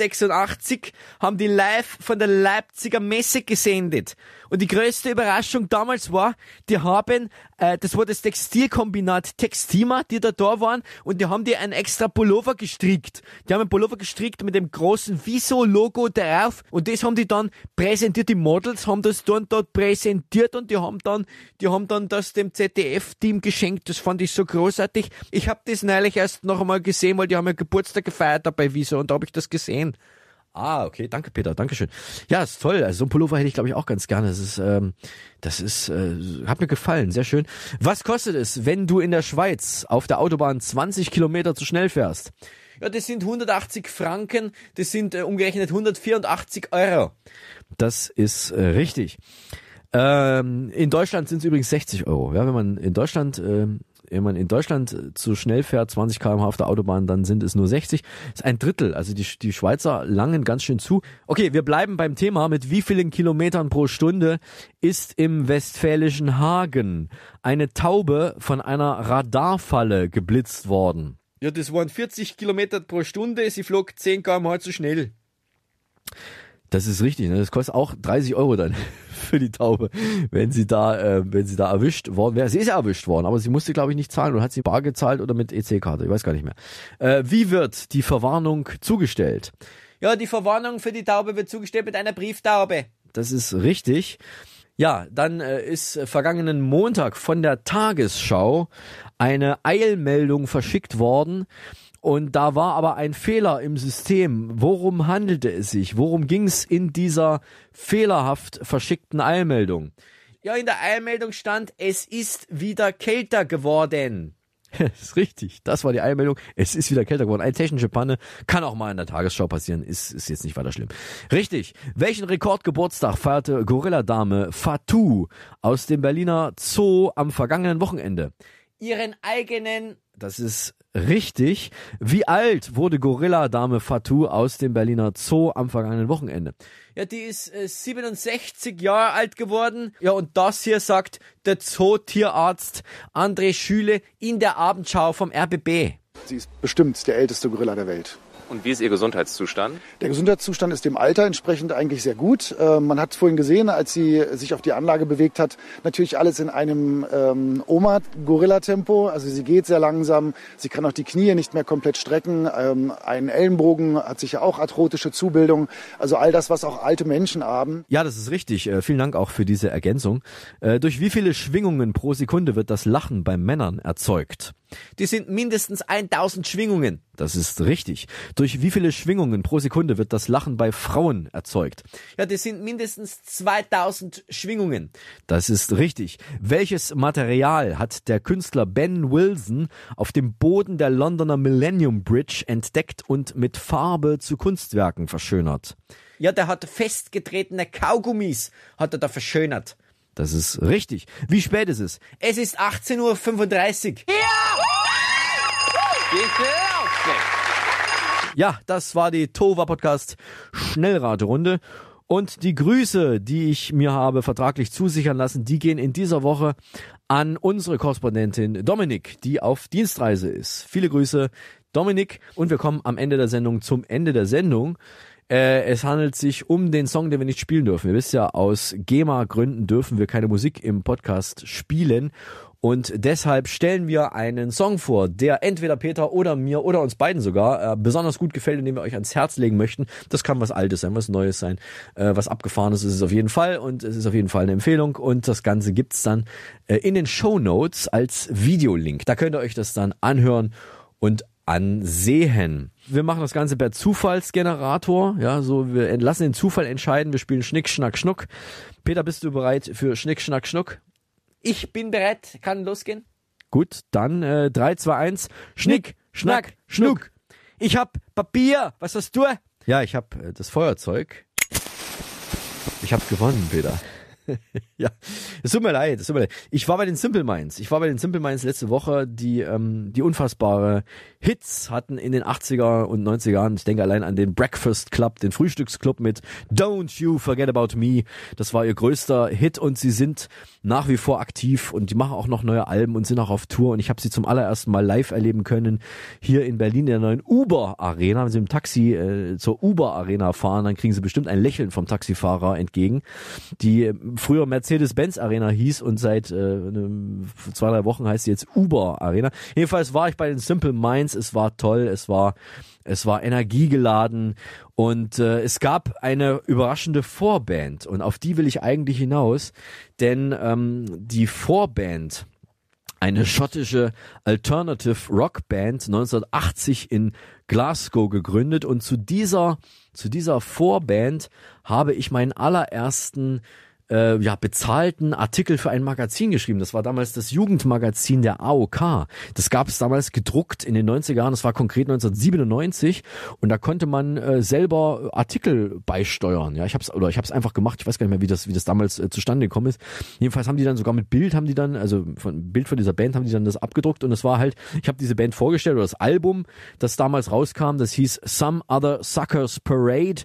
1986 haben die live von der Leipziger Messe gesendet. Und die größte Überraschung damals war, die haben, das war das Textilkombinat Textima, die da waren, und die haben die einen extra Pullover gestrickt. Die haben einen Pullover gestrickt mit dem großen Wieso-Logo drauf, und das haben die dann präsentiert. Die Models haben das dann dort präsentiert, und die haben dann das dem ZDF-Team geschenkt. Das fand ich so großartig. Ich habe das neulich erst noch einmal gesehen, weil die haben ja Geburtstag gefeiert bei Wieso, und da habe ich das gesehen. Ah, okay, danke Peter, danke schön. Ja, ist toll, also so ein Pullover hätte ich glaube ich auch ganz gerne. Das ist, hat mir gefallen, sehr schön. Was kostet es, wenn du in der Schweiz auf der Autobahn 20 Kilometer zu schnell fährst? Ja, das sind 180 Franken, das sind umgerechnet 184 Euro. Das ist richtig. In Deutschland sind es übrigens 60 Euro. Ja, wenn man in Deutschland zu schnell fährt, 20 km/h auf der Autobahn, dann sind es nur 60. Das ist ein Drittel. Also die Schweizer langen ganz schön zu. Okay, wir bleiben beim Thema. Mit wie vielen Kilometern pro Stunde ist im westfälischen Hagen eine Taube von einer Radarfalle geblitzt worden? Ja, das waren 40 Kilometer pro Stunde. Sie flog 10 km/h zu schnell. Das ist richtig, ne? Das kostet auch 30 Euro dann für die Taube, wenn sie da erwischt worden wäre. Sie ist ja erwischt worden, aber sie musste, glaube ich, nicht zahlen. Oder hat sie bar gezahlt oder mit EC-Karte? Ich weiß gar nicht mehr. Wie wird die Verwarnung zugestellt? Ja, die Verwarnung für die Taube wird zugestellt mit einer Brieftaube. Das ist richtig. Ja, dann ist vergangenen Montag von der Tagesschau eine Eilmeldung verschickt worden. Und da war aber ein Fehler im System. Worum handelte es sich? Worum ging es in dieser fehlerhaft verschickten Eilmeldung? Ja, in der Eilmeldung stand, es ist wieder kälter geworden. Das ist richtig, das war die Eilmeldung. Es ist wieder kälter geworden. Eine technische Panne kann auch mal in der Tagesschau passieren. Ist jetzt nicht weiter schlimm. Richtig. Welchen Rekordgeburtstag feierte Gorilladame Fatou aus dem Berliner Zoo am vergangenen Wochenende? Ihren eigenen. Das ist richtig. Wie alt wurde Gorilladame Fatou aus dem Berliner Zoo am vergangenen Wochenende? Ja, die ist 67 Jahre alt geworden. Ja, und das hier sagt der Zootierarzt André Schüle in der Abendschau vom RBB. Sie ist bestimmt der älteste Gorilla der Welt. Und wie ist Ihr Gesundheitszustand? Der Gesundheitszustand ist dem Alter entsprechend eigentlich sehr gut. Man hat vorhin gesehen, als sie sich auf die Anlage bewegt hat, natürlich alles in einem Oma-Gorilla-Tempo. Also sie geht sehr langsam, sie kann auch die Knie nicht mehr komplett strecken. Ein Ellenbogen hat sicher auch arthrotische Zubildung. Also all das, was auch alte Menschen haben. Ja, das ist richtig. Vielen Dank auch für diese Ergänzung. Durch wie viele Schwingungen pro Sekunde wird das Lachen bei Männern erzeugt? Die sind mindestens 1000 Schwingungen. Das ist richtig. Durch wie viele Schwingungen pro Sekunde wird das Lachen bei Frauen erzeugt? Ja, das sind mindestens 2000 Schwingungen. Das ist richtig. Welches Material hat der Künstler Ben Wilson auf dem Boden der Londoner Millennium Bridge entdeckt und mit Farbe zu Kunstwerken verschönert? Ja, der hat festgetretene Kaugummis, hat er da verschönert. Das ist richtig. Wie spät ist es? Es ist 18:35 Uhr. Ja, das war die Tova Podcast Schnellraterunde. Und die Grüße, die ich mir habe vertraglich zusichern lassen, die gehen in dieser Woche an unsere Korrespondentin Dominik, die auf Dienstreise ist. Viele Grüße, Dominik. Und wir kommen am Ende der Sendung zum Ende der Sendung. Es handelt sich um den Song, den wir nicht spielen dürfen. Ihr wisst ja, aus GEMA-Gründen dürfen wir keine Musik im Podcast spielen. Und deshalb stellen wir einen Song vor, der entweder Peter oder mir oder uns beiden sogar besonders gut gefällt und den wir euch ans Herz legen möchten. Das kann was Altes sein, was Neues sein, was Abgefahrenes ist es auf jeden Fall. Und es ist auf jeden Fall eine Empfehlung. Und das Ganze gibt's dann in den Shownotes als Videolink. Da könnt ihr euch das dann anhören und ansehen. Wir machen das Ganze per Zufallsgenerator. Ja, so wir lassen den Zufall entscheiden. Wir spielen Schnick, Schnack, Schnuck. Peter, bist du bereit für Schnick, Schnack, Schnuck? Ich bin bereit. Kann losgehen? Gut, dann 3, 2, 1. Schnick, Schnack, Schnuck. Ich hab Papier. Was hast du? Ja, ich hab das Feuerzeug. Ich hab gewonnen, Peter. Ja, es tut mir leid. Ich war bei den Simple Minds. Letzte Woche, die unfassbare Hits hatten in den 80er und 90er Jahren. Ich denke allein an den Breakfast Club, den Frühstücksclub mit Don't You Forget About Me. Das war ihr größter Hit und sie sind nach wie vor aktiv und die machen auch noch neue Alben und sind auch auf Tour und ich habe sie zum allerersten Mal live erleben können hier in Berlin in der neuen Uber Arena. Wenn sie im Taxi zur Uber Arena fahren, dann kriegen sie bestimmt ein Lächeln vom Taxifahrer entgegen. Die früher Mercedes-Benz Arena hieß und seit 2-3 Wochen heißt sie jetzt Uber Arena. Jedenfalls war ich bei den Simple Minds, es war toll, es war energiegeladen und es gab eine überraschende Vorband und auf die will ich eigentlich hinaus, denn die Vorband, eine schottische Alternative Rock Band, 1980 in Glasgow gegründet und zu dieser Vorband habe ich meinen allerersten bezahlten Artikel für ein Magazin geschrieben. Das war damals das Jugendmagazin der AOK. Das gab es damals gedruckt in den 90er Jahren. Das war konkret 1997 und da konnte man selber Artikel beisteuern. Ja, ich hab's einfach gemacht. Ich weiß gar nicht mehr, wie das damals zustande gekommen ist. Jedenfalls haben die dann sogar mit Bild Bild von dieser Band haben die dann das abgedruckt und es war halt, ich habe diese Band vorgestellt oder das Album, das damals rauskam, das hieß Some Other Suckers Parade.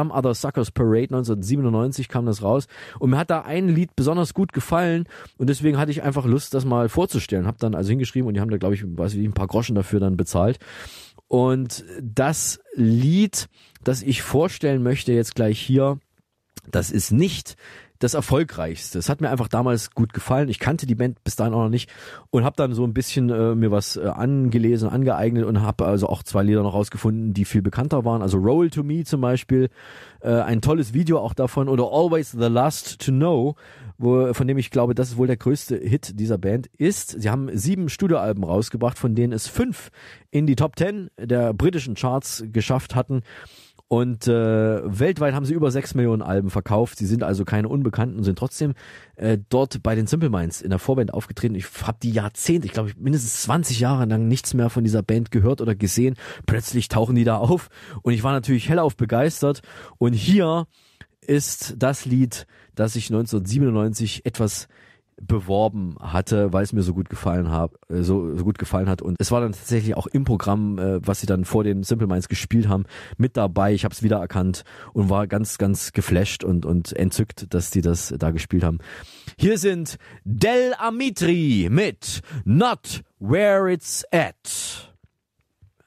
1997 kam das raus. Und mir hat da ein Lied besonders gut gefallen und deswegen hatte ich einfach Lust, das mal vorzustellen. Hab dann also hingeschrieben und die haben da, glaube ich, ein paar Groschen dafür dann bezahlt. Und das Lied, das ich vorstellen möchte jetzt gleich hier, das ist nicht das Erfolgreichste. Es hat mir einfach damals gut gefallen. Ich kannte die Band bis dahin auch noch nicht und habe dann so ein bisschen mir was angelesen, angeeignet und habe also auch 2 Lieder noch rausgefunden, die viel bekannter waren. Also Roll to Me zum Beispiel, ein tolles Video auch davon oder Always the Last to Know, von dem ich glaube, das ist wohl der größte Hit dieser Band ist. Sie haben 7 Studioalben rausgebracht, von denen es 5 in die Top 10 der britischen Charts geschafft hatten. Und weltweit haben sie über 6 Millionen Alben verkauft. Sie sind also keine Unbekannten und sind trotzdem dort bei den Simple Minds in der Vorband aufgetreten. Ich habe die Jahrzehnte, ich glaube mindestens 20 Jahre lang nichts mehr von dieser Band gehört oder gesehen. Plötzlich tauchen die da auf und ich war natürlich hellauf begeistert. Und hier ist das Lied, das ich 1997 etwas beworben hatte, weil es mir so gut gefallen hat, und es war dann tatsächlich auch im Programm, was sie dann vor den Simple Minds gespielt haben, mit dabei. Ich habe es wiedererkannt und war ganz, ganz geflasht und entzückt, dass die das da gespielt haben. Hier sind Del Amitri mit Not Where It's At.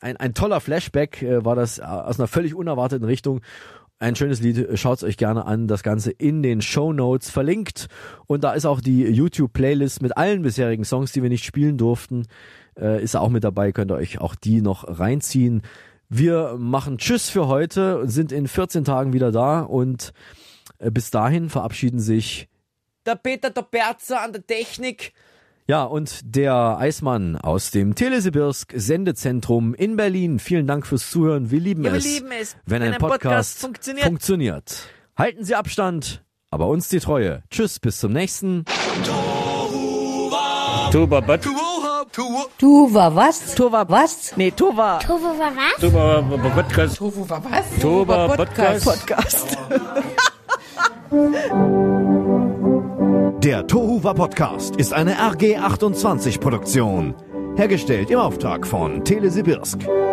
ein toller Flashback war das aus einer völlig unerwarteten Richtung. Ein schönes Lied, schaut's euch gerne an, das Ganze in den Shownotes verlinkt. Und da ist auch die YouTube-Playlist mit allen bisherigen Songs, die wir nicht spielen durften, ist auch mit dabei, könnt ihr euch auch die noch reinziehen. Wir machen Tschüss für heute und sind in 14 Tagen wieder da und bis dahin verabschieden sich der Peter der Berzer an der Technik. Ja, und der Eismann aus dem Telesibirsk Sendezentrum in Berlin. Vielen Dank fürs Zuhören. Wir lieben es, wenn ein Podcast funktioniert. Halten Sie Abstand, aber uns die Treue. Tschüss, bis zum nächsten. Tuba was? Tuba was? Tuba was? Nee, Tuba. Tofu war was? Tuba Podcast. Tofu war was? Tuba Podcast. Der Tohuwa Podcast ist eine RG28 Produktion. Hergestellt im Auftrag von Telesibirsk.